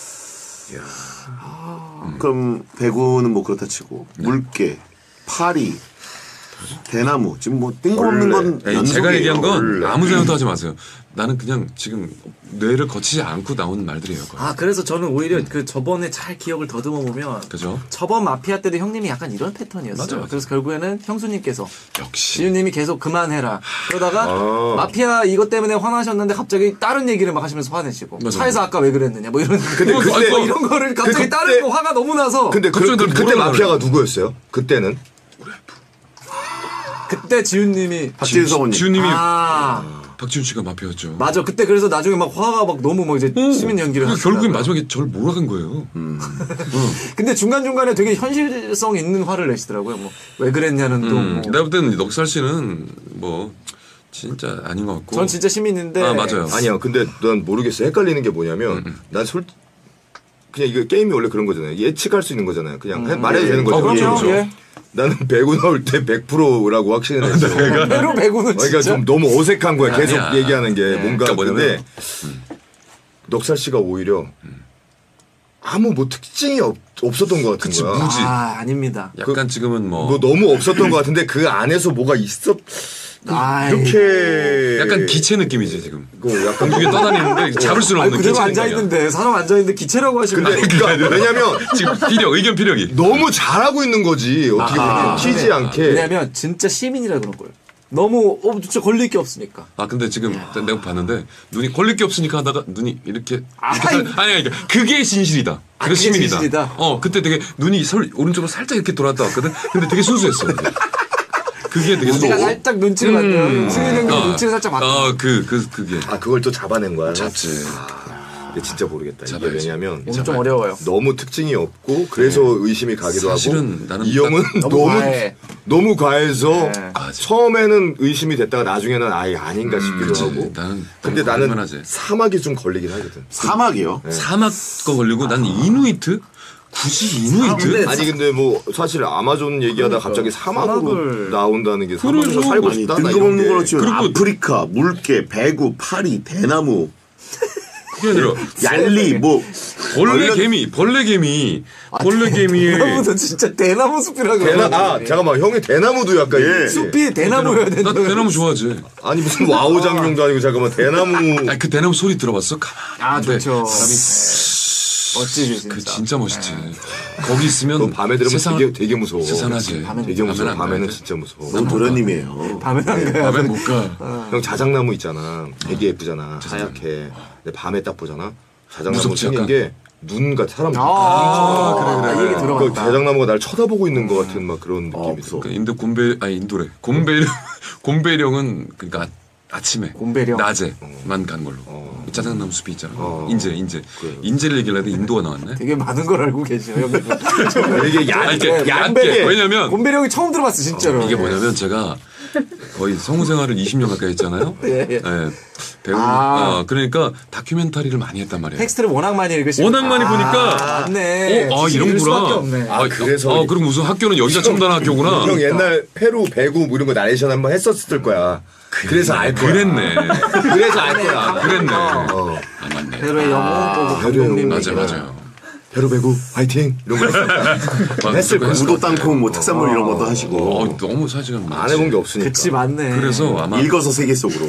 그럼 배구는 뭐 그렇다 치고 물개, 파리, 대나무 지금 뭐 뜬금없는 건 에이, 연속이에요. 제가 얘기한 건 원래. 아무 생각도 하지 마세요. 나는 그냥 지금 뇌를 거치지 않고 나온 말들이에요. 거의. 그래서 저는 오히려 그 저번에 잘 기억을 더듬어 보면 그죠? 저번 마피아 때도 형님이 약간 이런 패턴이었어요. 맞아. 그래서 결국에는 형수님께서 역시 지윤님이 계속 그만해라. 그러다가 마피아 이것 때문에 화나셨는데 갑자기 다른 얘기를 막 하시면서 화내시고 맞아. 차에서 아까 왜 그랬느냐 뭐 이런 근데 뭐 그때- 이런 거를 갑자기 그때- 다른 화가 너무 나서 근데 갑자기 날 그때 뭐라 마피아가 누구였어요? 그때는? 그때 지윤님이 박지윤 성우님. 지훈님이 아 박지훈 씨가 마피아였죠. 맞아 그때 그래서 나중에 막 화가 막 너무 막 이제 시민 연기를 그래서 결국엔 하시다가. 마지막에 저를 몰아간 거예요. 근데 중간중간에 되게 현실성 있는 화를 내시더라고요. 뭐 왜 그랬냐는 또 뭐. 내가 볼 때는 넉살 씨는 뭐 진짜 아닌 것 같고. 전 진짜 시민인데 맞아요. 아니야. 근데 난 모르겠어. 헷갈리는 게 뭐냐면 그냥 이거 게임이 원래 그런 거잖아요. 예측할 수 있는 거잖아요. 그냥 말해도 되는 거죠. 그렇죠. 예. 나는 배구 나올 때 100%라고 확신을 했어. 페루 배구는 그러니까 진짜 좀 너무 어색한 거야. 계속 아니야. 얘기하는 게 뭔가. 그러니까 근데 넉살 씨가 오히려 아무 뭐 특징이 없었던 것 같은 거야. 무지. 아닙니다. 약간 지금은 뭐 너무 없었던 것 같은데 그 안에서 뭐가 있었. 이렇게 약간 기체 느낌이지 지금. 약간 공중에 떠다니는데 잡을 수는 아니 없는 그대로 기체 앉아 느낌이야. 있는데 사람 앉아 있는데 기체라고 하시면 근데 그러니까 왜냐면 지금 의견 피력이. 너무 잘하고 있는 거지. 어떻게 보면 튀지 않게. 왜냐면 진짜 시민이라 그런 거예요. 너무 진짜 걸릴 게 없으니까. 근데 지금 내가 봤는데 눈이 걸릴 게 없으니까 하다가 눈이 이렇게 아니. 아니 그게 진실이다. 그게 그게 시민이다. 진실이다? 그때 되게 눈이 오른쪽으로 살짝 이렇게 돌았다 왔거든. 근데 되게 순수했어. 그게 되게 제가 살짝 눈치를 봤대요. 승윤 형님 눈치를 살짝 봤대요. 그게 그걸 또 잡아낸 거야. 잡지. 근데 진짜 모르겠다. 이게 잡아야지. 왜냐면 오늘 좀 어려워요. 너무 특징이 없고 그래서 의심이 가기도 사실은 하고 나는 이 형은 너무 과해. 너무 과해서 네. 처음에는 의심이 됐다가 나중에는 아예 아닌가 싶기도 하고. 나는 근데 너무 나는 불만하지. 사막이 좀 걸리긴 하거든. 사막이요? 사막 거 걸리고 난 이누이트 굳이 이누이트? 아니 근데 뭐 사실 아마존 얘기하다 갑자기 사막으로 나온다는 게 사막에서 살고 싶다. 뜬금없는 걸로 치면 아프리카, 물개, 배구, 파리, 대나무. 그게 아니라 얄리 뭐 벌레개미에 대나무도 진짜 대나무 숲이라고. 잠깐만 형이 대나무도 약간 예. 숲이 대나무여야 된다. 나 대나무 좋아하지. 아니 무슨 와우 장룡도 아니고 잠깐만 대나무. 아니 그 대나무 소리 들어봤어? 좋죠. 멋지지 진짜. 그 진짜 멋있지. 거기 있으면 밤에 들으면 되게 무서워. 세상하지. 되게 무서워. 밤에는 진짜 무서워. 너무 도련님이에요. 밤에는 안 가요. 밤에 못 가. 형 자작나무 있잖아. 되게 예쁘잖아. 하얗게. 근데 밤에 딱 보잖아. 자작나무 무섭지, 생긴 약간. 게 눈 같아. 사람 눈. 그래. 이 얘기 그 들어봤다. 자작나무가 날 쳐다보고 있는 것 같은 막 그런 느낌이 있어. 그 인도래. 곰배령은 그러니까 아침에 곰배령. 낮에만 간 걸로. 짜장나무 숲이 있잖아. 인제를 얘기하려다 인도가 나왔네. 되게 많은 걸 알고 계시네요. 이게 얇게. 왜냐면 곰배령이 처음 들어봤어 진짜로. 이게 뭐냐면 제가 거의 성우생활을 20년 가까이 했잖아요. 예. 배우. 그러니까 다큐멘터리를 많이 했단 말이에요. 텍스트를 워낙 많이 읽으시고. 워낙 많이 보니까. 맞네. 이런구나. 그래서. 그럼 무슨 학교는 여기가 첨단 학교구나. 형 옛날 페루, 배구 뭐 이런 거 나레이션 한번 했었을 거야. 그래서 알 거야. 그랬네. 그래서 알 거야. 그랬네. 맞네. 페루의 영웅 감독님. 맞아요. 페루 배구 화이팅 이런 거 했을 거야. 우도 땅콩 뭐 특산물 이런 것도 하시고. 너무 사실은 안 해본 게 없으니까. 그치 맞네. 그래서 아마 읽어서 세계 속으로.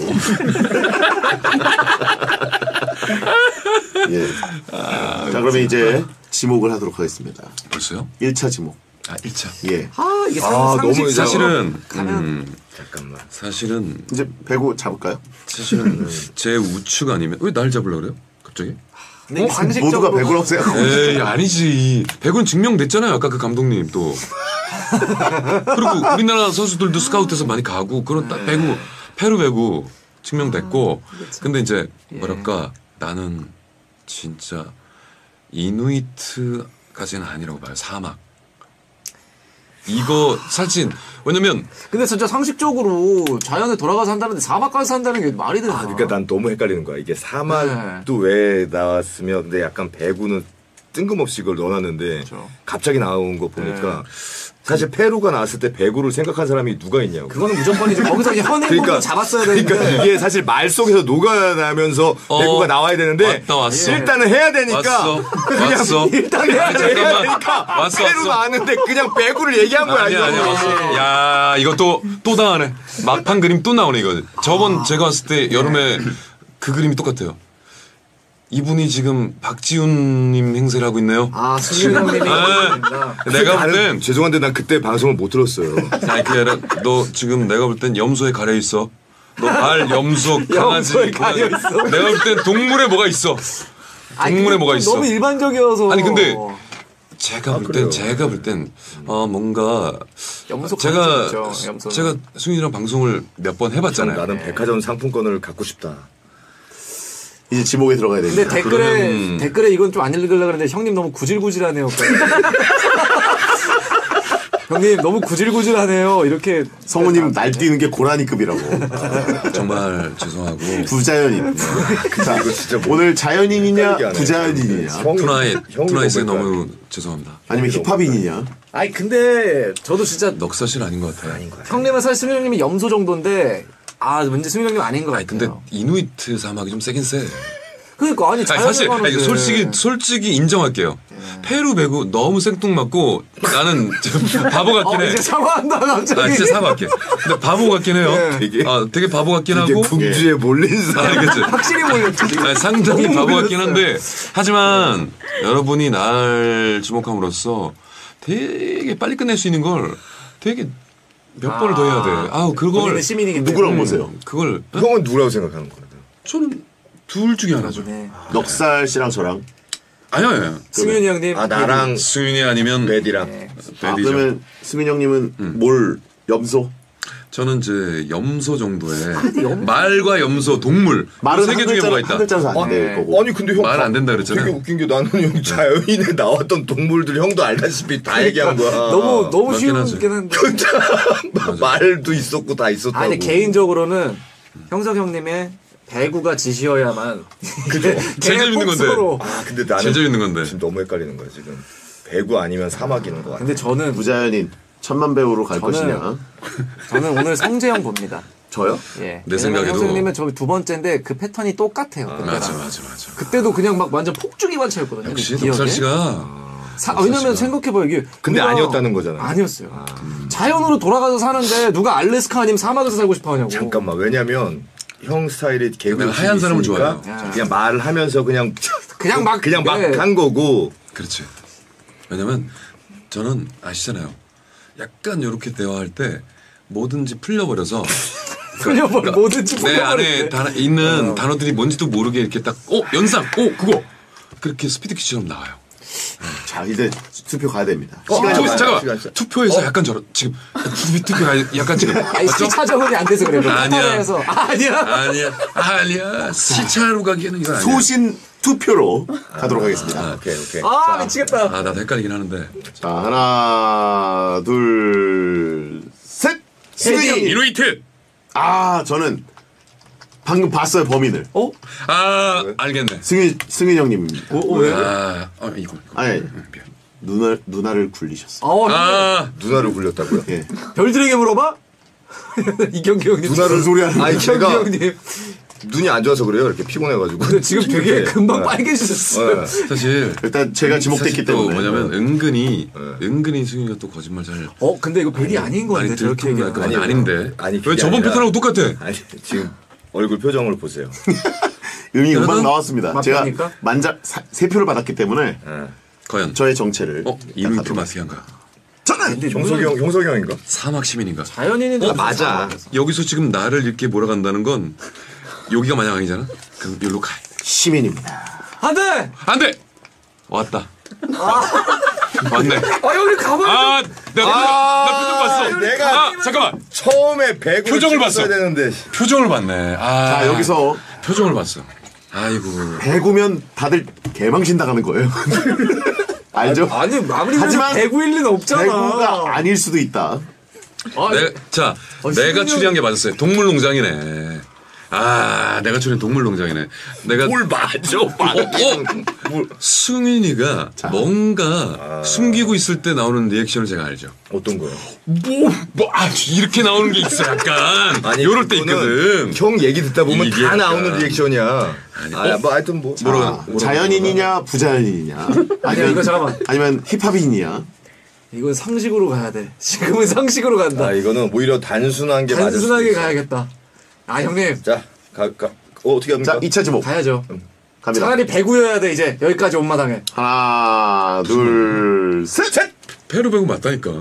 예. 자 그러면 이제 지목을 하도록 하겠습니다. 벌써요? 1차 지목. 1차. 예. 이게 너무 사실은 잠깐만. 사실은 이제 배구 잡을까요? 사실은 제 우측 아니면 왜 날 잡으려고 그래요? 갑자기? 모두가 배구라고 생각하고. 에이 아니지. 배구는 증명됐잖아요. 아까 그 감독님 또. 그리고 우리나라 선수들도 스카우트에서 많이 가고 그런 딱 페루 배구 증명됐고. 근데 이제 뭐랄까 나는 진짜 이누이트까지는 아니라고 봐요. 사막. 이거 사실 왜냐면 근데 진짜 상식적으로 자연에 돌아가서 한다는데 사막 가서 산다는 게 말이 되나? 그러니까 난 너무 헷갈리는 거야. 이게 사막도 왜 나왔으면 근데 약간 배구는 뜬금없이 이걸 넣어놨는데 그렇죠. 갑자기 나온 거 보니까 사실 페루가 나왔을 때 배구를 생각한 사람이 누가 있냐고. 그거는 무조건이지. 거기서 현행부터 잡았어야 되는데. 그러니까 이게 사실 말 속에서 녹아나면서 배구가 나와야 되는데 왔어. 일단은 해야 되니까 왔어. 일단 해야 되니까 왔어. 페루 나왔는데 그냥 배구를 얘기한 거야. 아니야. 야 이거 또 당하네. 막판 그림 또 나오네 이거. 저번 제가 왔을 때 여름에 그 그림이 똑같아요. 이분이 지금 박지훈님 행세를 하고 있네요. 수민형님이. 내가 볼 땐 죄송한데 난 그때 방송을 못 들었어요. 아니 그게 아니라 너 지금 내가 볼 땐 염소에 가려 있어. 너 말 염소 강아지. 염소에 가려 있어. 내가 볼 땐 동물에 뭐가 있어. 동물에 뭐가 있어. 너무 일반적이어서. 아니 근데 제가 볼 땐 뭔가 염소 제가 염소는. 제가 승윤이랑 방송을 몇 번 해봤잖아요. 나는 백화점 상품권을 갖고 싶다. 이제 지목에 들어가야 됩니다. 근데 댓글에 이건 좀 안 읽으려고 그랬는데 형님 너무 구질구질하네요. 형님 너무 구질구질하네요. 이렇게 성우님 날뛰는 게 고라니급이라고. 정말 죄송하고 부자연인. 자, 오늘 자연인이냐 부자연인이냐. 투나잇에 너무 죄송합니다. 아니면 힙합인이냐. 아니 근데 저도 진짜 넉사실 아닌 것 같아요. 형님은 사실 승윤 형님이 염소 정도인데 왠지 승윤 형님 아닌 것 같아요. 근데 이누이트 사막이 좀 세긴 세. 그러니까 사실 솔직히 인정할게요. 페루 배구 너무 생뚱맞고 나는 바보 같긴 해. 이제 사과한다 갑자기. 진짜 사과할게. 근데 바보 같긴 해요. 되게 바보 같긴 하고. 궁지에 몰린 사람. 그치? 확실히 몰렸지. 상당히 바보 같긴 한데 하지만 여러분이 날 주목함으로써 되게 빨리 끝낼 수 있는 걸 되게 몇 번을 더 해야 돼. 그걸 누구라고 보세요? 그걸 형은 누구라고 생각하는 거예요? 저는 둘 중에 하나죠. 넉살 씨랑 저랑. 아니요. 승윤이 형님. 나랑 승윤이 아니면 베디랑. 그러면 승윤 형님은 염소? 저는 이제 염소 정도의 말과 염소 동물 말은 세 개 중에 뭐가 있다. 한 글자로 안 될 거고. 아니 근데 형 말 안 된다 그랬잖아요. 되게 웃긴 게 나는 형 자연인에 나왔던 동물들 형도 알다시피 다 얘기한 거야. 너무 맞긴 쉬운긴 한데. 말도 있었고 다 있었다고. 아니 개인적으로는 형석 형님의 배구가 지시어야만. 제일 재밌는 건데. 근데 나는 제일 재밌는 건데. 지금 너무 헷갈리는 거야 지금. 배구 아니면 사막인 것 같아요. 근데 저는 부자연인 천만 배우로 갈 것이냐? 저는 오늘 성재형 봅니다. 저요? 예. 내 생각에도 형수님은 저 두 번째인데 그 패턴이 똑같아요. 맞아. 그때도 그냥 막 완전 폭주기만 차였거든요. 역시 넉살 씨가. 왜냐면 생각해봐요 이게. 근데 아니었다는 거잖아요. 아니었어요. 자연으로 돌아가서 사는데 누가 알래스카 아니면 사막에서 살고 싶어 하냐고. 잠깐만, 왜냐면 형 스타일이 개그 하얀 사람을 좋아해요. 그냥 말을 하면서 그냥 막 한 거고. 그렇지. 왜냐면 저는 아시잖아요. 약간 이렇게 대화할 때 뭐든지 풀려버려서 뭐든지 내 안에 있는 단어들이 뭔지도 모르게 이렇게 딱 연상 그거 그렇게 스피드 퀴즈처럼 나와요. 자, 이제 투표 가야 됩니다. 잠깐만. 투표에서 약간 지금 투표가 약간 지금 시차 적응이 안 돼서 그래요. 아니야. 시차로 가기에는 이건 아니야. 소신 투표로 가도록 하겠습니다. 오케이. 미치겠다. 나도 헷갈리긴 하는데. 자, 하나, 둘, 셋. 승희 형님. 이노이트. 저는 방금 봤어요, 범인을. 알겠네. 승희 형님입니다. 왜? 이거. 아니, 누나를 굴리셨어. 누나를 굴렸다고요? 예. 별들에게 물어봐? 이경규 형님. 누나를 소리 하는. 아니, 이경규 제가 형님. 눈이 안 좋아서 그래요. 이렇게 피곤해가지고. 근데 지금 되게 금방 빨개지셨어요. 사실 일단 제가 지목됐기 때문에. 뭐냐면 은근히 승희가 또 거짓말 잘. 근데 이거 벨이 아닌 건데 저렇게 얘기하면. 아닌데. 아니, 왜 저번 패턴하고 똑같아? 아니, 지금 얼굴 표정을 보세요. 음악 나왔습니다. 제가 맞습니까? 3표를 받았기 때문에 과연 저의 정체를. 이노이트 마피아인가? 저는 형석이 형인가? 사막 시민인가? 자연인은 맞아. 여기서 지금 나를 이렇게 몰아간다는 건 여기가 마냥 아니잖아. 그럼 여기로 가. 시민입니다. 안돼. 왔다. 맞네. 여기 가만히. 나 표정 봤어. 내가 잠깐만. 처음에 배구 표정을 봤어. 되는데 표정을 봤네. 자, 여기서 표정을 봤어. 아이고. 배구면 다들 개망신 당하는 거예요. 알죠? 아니 아무리 하지만 배구일 리는 없잖아. 배구가 아닐 수도 있다. 내가 추리한 게 맞았어요. 동물농장이네. 내가 추리한 동물농장이네. 뭘 맞아? 승인이가 뭔가 숨기고 있을 때 나오는 리액션을 제가 알죠. 어떤 거요? 이렇게 나오는 게 있어, 약간. 아니, 요럴 때 있거든. 형 얘기 듣다 보면 다 약간. 나오는 리액션이야. 하여튼 자연인이냐 부자연인이냐 이거 잠깐만. 아니면 힙합인이냐. 이건 상식으로 가야 돼. 지금은 상식으로 간다. 이거는 오히려 단순한 게 맞을 수도 단순하게 있어. 가야겠다. 형님. 자, 어떻게 합니까? 자, 2차 지목 가야죠. 갑니다. 차라리 배구여야 돼 이제. 여기까지 온 마당에. 하나, 둘, 셋. 페루 배구 맞다니까.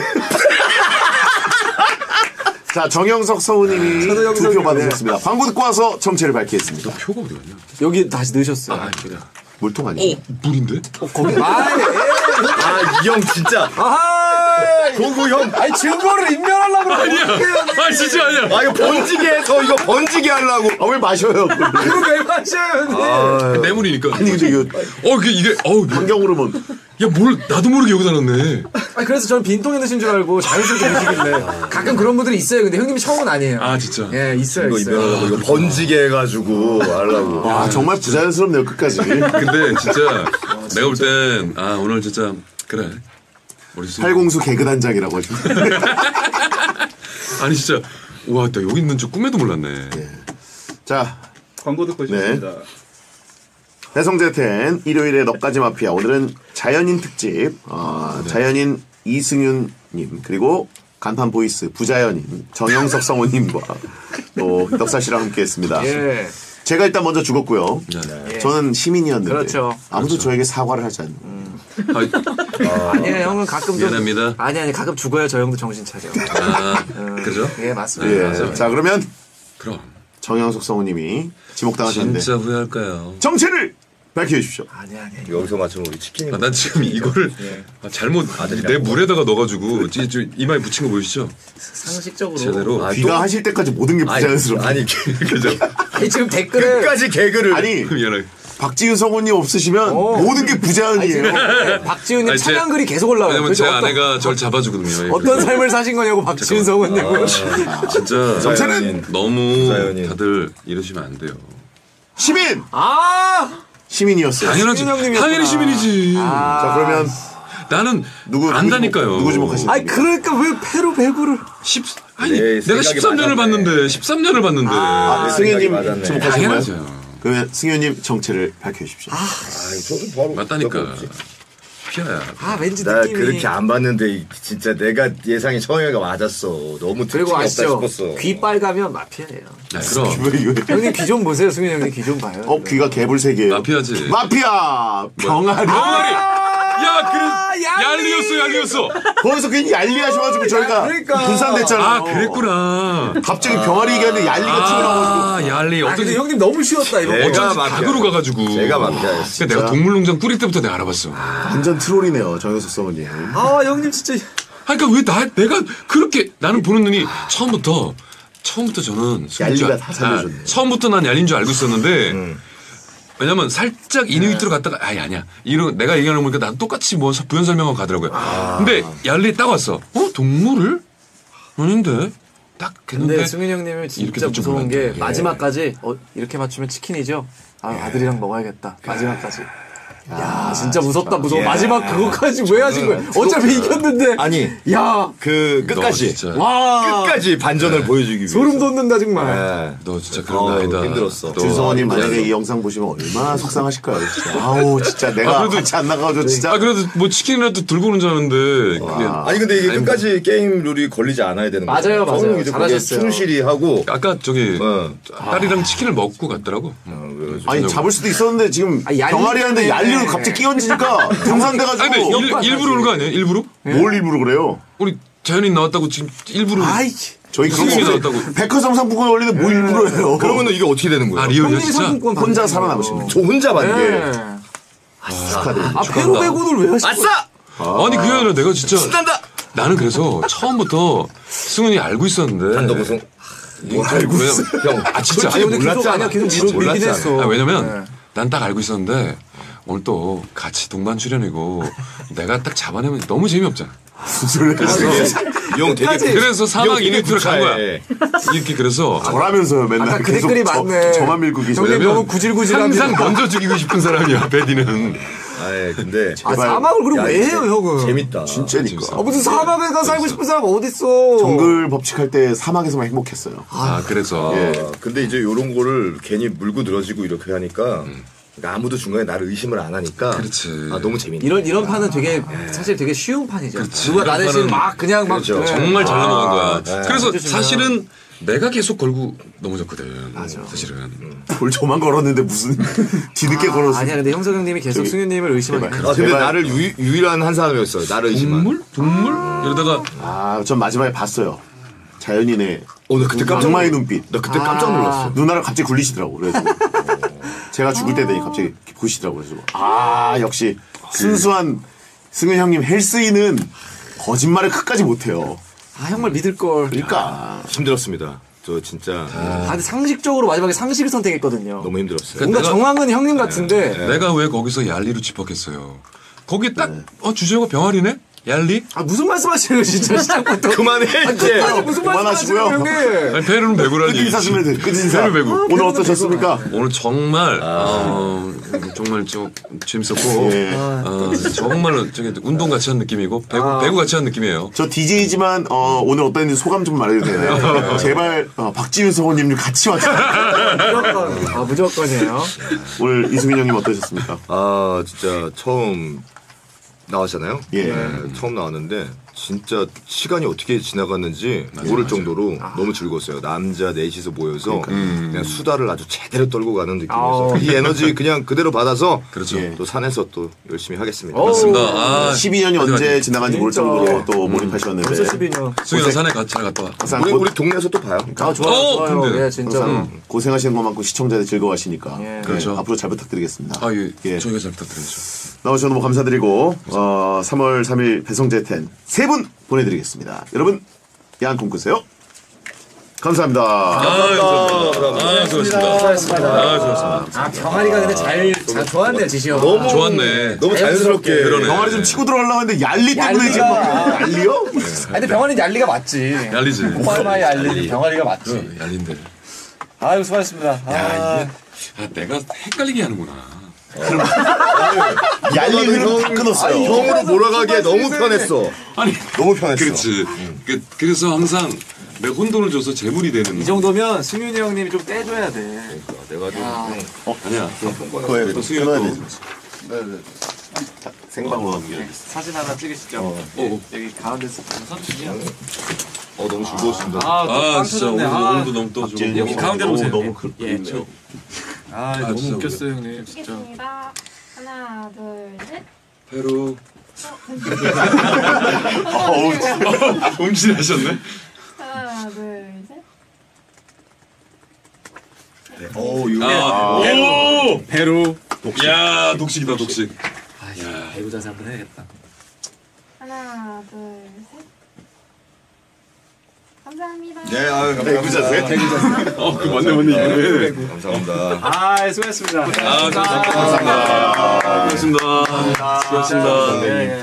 자, 정영석 성우님이 저도 여기서 2표 받으셨습니다. 광고 듣고 와서 정체를 밝히겠습니다. 표가 어디 갔냐? 여기 다시 넣으셨어요. 그래. 물통 아니에요? 물인데? 거기. 이 형 진짜. 도구 형. 증거를 인멸하려고 그래. 아니야. 진짜 아니야. 이거 번지게해서 이거 번지게 하려고. 왜 마셔요? 그거 왜 마셔요? 내 물이니까. 아니, 근데 이거 환경으로는. 나도 모르게 여기다 넣네. 그래서 저는 빈통에 넣으신 줄 알고 자연스럽게 드시길래. 가끔 그런 분들이 있어요. 근데 형님이 처음은 아니에요. 진짜. 예, 있어요. 이거 번지게 해가지고 하려고. 와, 정말 부자연스럽네요, 끝까지. 근데 진짜 내가 볼 땐 오늘 진짜 그래. 팔공수 개그단장이라고 하죠. 아니 진짜 나 여기 있는 줄 꿈에도 몰랐네. 자, 광고 듣고 싶습니다. 배성재10 일요일에 너까지 마피아. 오늘은 자연인 특집. 자연인 이승윤님 그리고 간판 보이스 부자연인 정영석 성우님과 또 넉살 씨랑 함께했습니다. 예. 제가 일단 먼저 죽었고요. 저는 시민이었는데 그렇죠. 아무도 저에게 사과를 하지 않는. 아니에요, 형은 가끔 미안합니다. 아니 가끔 죽어야 저 형도 정신 차려. 그죠? 예, 맞습니다. 자, 그러면 그럼 정영석 성우님이 지목당하셨는데 진짜 후회할까요? 정체를 밝혀주십시오. 아니. 여기서 맞추면 우리 치킨이. 난 지금 이거를 잘못 내 물에다가 넣어가지고 이마에 붙인 거 보이시죠? 상식적으로. 제대로. 귀가 하실 때까지 모든 게 부자연스럽다. 그죠? 지금 댓글에 끝까지 개그를. 미안해. 박지윤 성우님 없으시면 모든 게 부자연이에요. 박지윤님 찬양글이 계속 올라와요. 왜냐면 제 아내가 저를 잡아주거든요. 어떤 삶을 사신 거냐고 박지윤 성우님. 진짜 정체는 너무 다들 이러시면 안 돼요. 시민! 시민이었어요. 당연히 시민이지. 자, 그러면 나는 안다니까요. 누구 주목하시는 아니 그러니까 왜 페루 배구를 내가 13년을 봤는데 13년을 봤는데 승현님 주목하신 거예요? 당연하죠. 그러면 승현님 정체를 밝혀주십시오. 저도 바로 맞다니까. 피아야. 왠지 나 느낌이. 그렇게 안 봤는데 진짜 내가 예상이 청해가 맞았어. 너무 특징이 그리고 없다 아시죠? 싶었어. 귀 빨가면 마피아예요. 그럼. 형님 귀 좀 보세요. 승현 형님 귀 좀 봐요. 귀가 개불색이에요. 마피아지. 마피아 병아리. 야, 그래. 얄리였어. 거기서 괜히 얄리하셔가지고 저희가 그러니까. 분산됐잖아요. 그랬구나. 갑자기 병아리 얘기하는데 얄리가 튀어나와가지고. 얄리. 근데 형님 너무 쉬웠다 이거. 어쩐지 닭으로 가가지고. 제가 마피아였어. 내가 동물농장 꾸릴 때부터 내가 알아봤어. 완전 트롤이네요, 정효석 성우님. 형님 진짜. 그러니까 왜 내가 그렇게 나는 보는 눈이 처음부터 저는 얄리가 다 살려줬네. 처음부터 난 얄리인 줄 알고 있었는데 왜냐면 살짝 이누이트로 갔다가 아니야 내가 얘기하는 거 보니까 나도 똑같이 뭐 부연 설명하고 가더라고요. 근데 얄리 딱 왔어. 동물을? 아닌데 딱 근데 했는데 승윤 형님은 진짜 무서운 게 마지막까지 이렇게 맞추면 치킨이죠. 아들이랑 먹어야겠다. 마지막까지. 야 진짜 무섭다 무서워. 마지막 그거까지 왜 하신 거예요? 어차피 이겼는데. 아니 야 끝까지 와 끝까지 반전을 보여주기 위해서. 소름 돋는다 정말. 너 진짜 그런 거 아니다. 힘들었어. 준성원님 만약에 이 영상 보시면 얼마나 속상하실까요? 진짜. 진짜 내가 같이 안 나가가지고 진짜. 그래도 뭐 치킨이라도 들고 오는 줄 알았는데. 아니 근데 이게 끝까지 게임 룰이 걸리지 않아야 되는 거예요. 맞아요. 잘하셨어요. 충실히 하고. 아까 딸이랑 치킨을 먹고 갔더라고. 아니 잡을 수도 있었는데 지금 병아리 하는데 얄리로 갑자기 끼얹으니까 등산돼가지고. 아니 근데 일부러 그런 거 아니에요? 일부러? 뭘 일부러 그래요? 우리 자연인 나왔다고 지금 일부러. 저희 승민이 나왔다고. 백화점 상품권에 올리는데 뭐 일부러 해요? 그러면은 이게 어떻게 되는 거예요? 리얼이야 진짜? 혼자 살아남으시는 저 혼자 받는 게. 축하드립니다. 페루 배구를 왜 하신 거예요? 아싸! 아니 그게 아니라 내가 진짜 신난다! 나는 그래서 처음부터 승은이 알고 있었는데 단독 우승. 뭐 알고 있어? 형, 진짜 아니 근데 계속 밀긴 했어. 왜냐면 난 딱 알고 있었는데 오늘 또 같이 동반 출연이고 내가 딱 잡아내면 너무 재미없잖아. 형 되게 그래서 사막 이니트를 간 거야. 이렇게 그래서 저라면서요 맨날 그 댓글이 많네. 저만 밀고 계시면 너무 구질구질합니다. 항상 먼저 죽이고 싶은 사람이야 베디는. 근데 사막을 그럼 왜 해요 형은? 재밌다. 진짜니까. 무슨 사막에 가 살고 싶은 사람 어딨어? 정글 법칙할 때 사막에서만 행복했어요. 그래서. 근데 이제 요런 거를 괜히 물고 늘어지고 이렇게 하니까 그러니까 아무도 중간에 나를 의심을 안 하니까. 그렇지. 너무 재밌네. 이런 판은 되게 사실 되게 쉬운 판이죠. 누가 나 대신 막 그냥 그렇죠. 정말 잘 넘어간 거야. 그래서 사실은 내가 계속 걸고 넘어졌거든. 맞아. 사실은. 뭘 저만 걸었는데 무슨 뒤늦게 걸었어. 아니야 근데 형석 형님이 계속 승윤님을 의심하니까. 근데 나를 유일한 한 사람이었어요. 나를 의심한. 동물? 이러다가. 전 마지막에 봤어요. 자연인의 나 그때 깜짝 악마의 눈빛. 나 그때 깜짝 놀랐어. 누나를 갑자기 굴리시더라고. 그래서 제가 죽을 때 되니 갑자기 보시더라고. 그래서 역시 순수한 승윤 형님 헬스인은 거짓말을 끝까지 못해요. 형말 믿을 걸. 그러니까 힘들었습니다. 저 진짜 근데 상식적으로 마지막에 상식을 선택했거든요. 너무 힘들었어요. 뭔가 정황은 형님 같은데. 내가 왜 거기서 얄리로 짚었겠어요. 거기 딱 주제가 병아리네? 얄리? 무슨 말씀하시는 거예요 진짜 시작부터. 그만해 이제. 무슨 그만하시고요. 말씀하시는 거예요 형님? 아니 배는 배구라니. 끝인사주면 돼. 끝인사. 배를 배구. 오늘 어떠셨습니까? 오늘 정말 정말 좀 재밌었고 정말로 저기 운동 같이 한 느낌이고 배구 같이 한 느낌이에요. 저 DJ지만 오늘 어땠는지 소감 좀 말해도 되나요? 제발 박지윤 성우님 같이 와주세요. 무조건이에요. 오늘 이승민 형님 어떠셨습니까? 진짜 처음 나왔잖아요. 예. 처음 나왔는데 진짜 시간이 어떻게 지나갔는지 모를 정도로 너무 즐거웠어요. 남자 넷이서 모여서 그냥 수다를 아주 제대로 떨고 가는 느낌이어서 이 에너지 그냥 그대로 받아서 그렇죠. 또 산에서 또 열심히 하겠습니다. 맞습니다. 12년이 언제 지나간지 모를 정도로 또 몰입하셨는데. 벌써 12년. 수영 산에 잘 갔다 와. 우리 동네에서 또 봐요. 좋아요. 근데. 예, 진짜. 고생하시는 것만큼 시청자들 즐거워하시니까 그렇죠. 앞으로 잘 부탁드리겠습니다. 저희가 잘 부탁드리죠. 나와주셔서 너무 감사드리고 3월 3일 배성재 10 3분 보내드리겠습니다. 여러분 야한 꿈 꾸세요. 감사합니다. 수고하셨습니다. 병아리가 근데 잘 좋았네요 지시요. 너무 좋았네. 너무 자연스럽게. 그러네. 병아리 좀 치고 들어가려고 했는데 얄리 때문에 지금 얄리요? 근데 병아리 얄리가 맞지. 얄리지. 꼬마마의 얄리 병아리가 맞지. 얄린데. 아유 수고하셨습니다. 내가 헷갈리게 하는구나. 얄리는 다 끊었어요. 형으로 몰아가기에 너무 편했어. 아니 너무 편했어. 그렇지. 그래서 항상 내가 혼돈을 줘서 재물이 되는. 이 정도면 승윤이 형님이 좀 떼줘야 돼. 내가 좀 아니야. 그거에 또 끊어야 또 되지. 생방으로 넘기겠어. 사진 하나 찍으시죠. 여기 가운데서 서주시죠. 너무 즐거웠습니다. 아 진짜 오늘도 너무 떠주고. 여기 가운데로 오세요. 너무 예. 그렇죠. 너무 진짜 웃겼어요 형님. 진짜. 찍겠습니다. 하나, 둘, 셋. 페루. 음질하셨네. 하나, 둘, 셋. 오 배로. 야 독식이다 독식. 배우 자세 한번 해야겠다. 하나, 둘, 셋. 감사합니다. 네, 감사합니다. 배구 자세? 그 맞네. 감사합니다. 수고했습니다. 감사합니다. 수고하셨습니다. 예.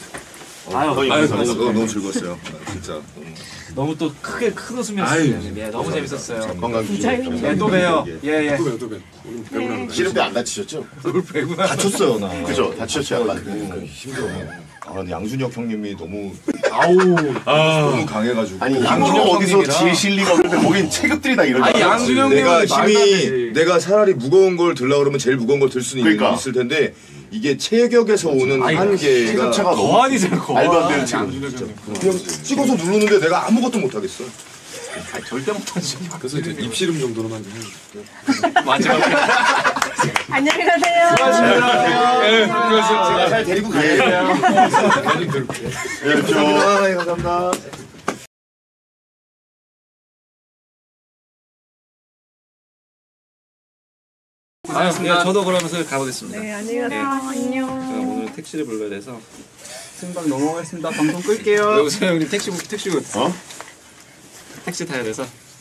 너무 즐거웠어요. 진짜. 너무 또 큰 웃음이었어요. 예, 너무 재밌었어요. 건강 조심히. 예, 또 봬요. 예. 또 배. 씨름 때 안 다치셨죠? 다쳤어요, 나. 그죠? 다치셨죠? 약간. 힘들어. 근데 양준혁 형님이 너무 너무 강해가지고. 아니 양준혁 어디서 지실 리가 없는데 거긴 체급들이 다 이러잖아. 아니 양준혁 내가 힘이 내가 차라리 무거운 걸 들라 그러면 제일 무거운 걸 들 수는 그러니까. 있을 텐데 이게 체격에서 오는 한계가 체급차가 너무 거한이잖아. 말도 안 되는 체급. 양준혁 형님. 그냥 찍어서 누르는데 내가 아무것도 못 하겠어. 절대 못하지. 그래서 이제 입씨름 정도로만 좀 해. 마지막에. 안녕히 가세요. 제가 잘 데리고 가요. 감사합니다. 저도 그러면서 가보겠습니다. 네, 안녕히 가세요. 안녕. 제가 오늘 택시를 불러야 돼서. 생방 넘어가겠습니다. 방송 끌게요. 여보세요 형님 택시 택시 타야 돼서.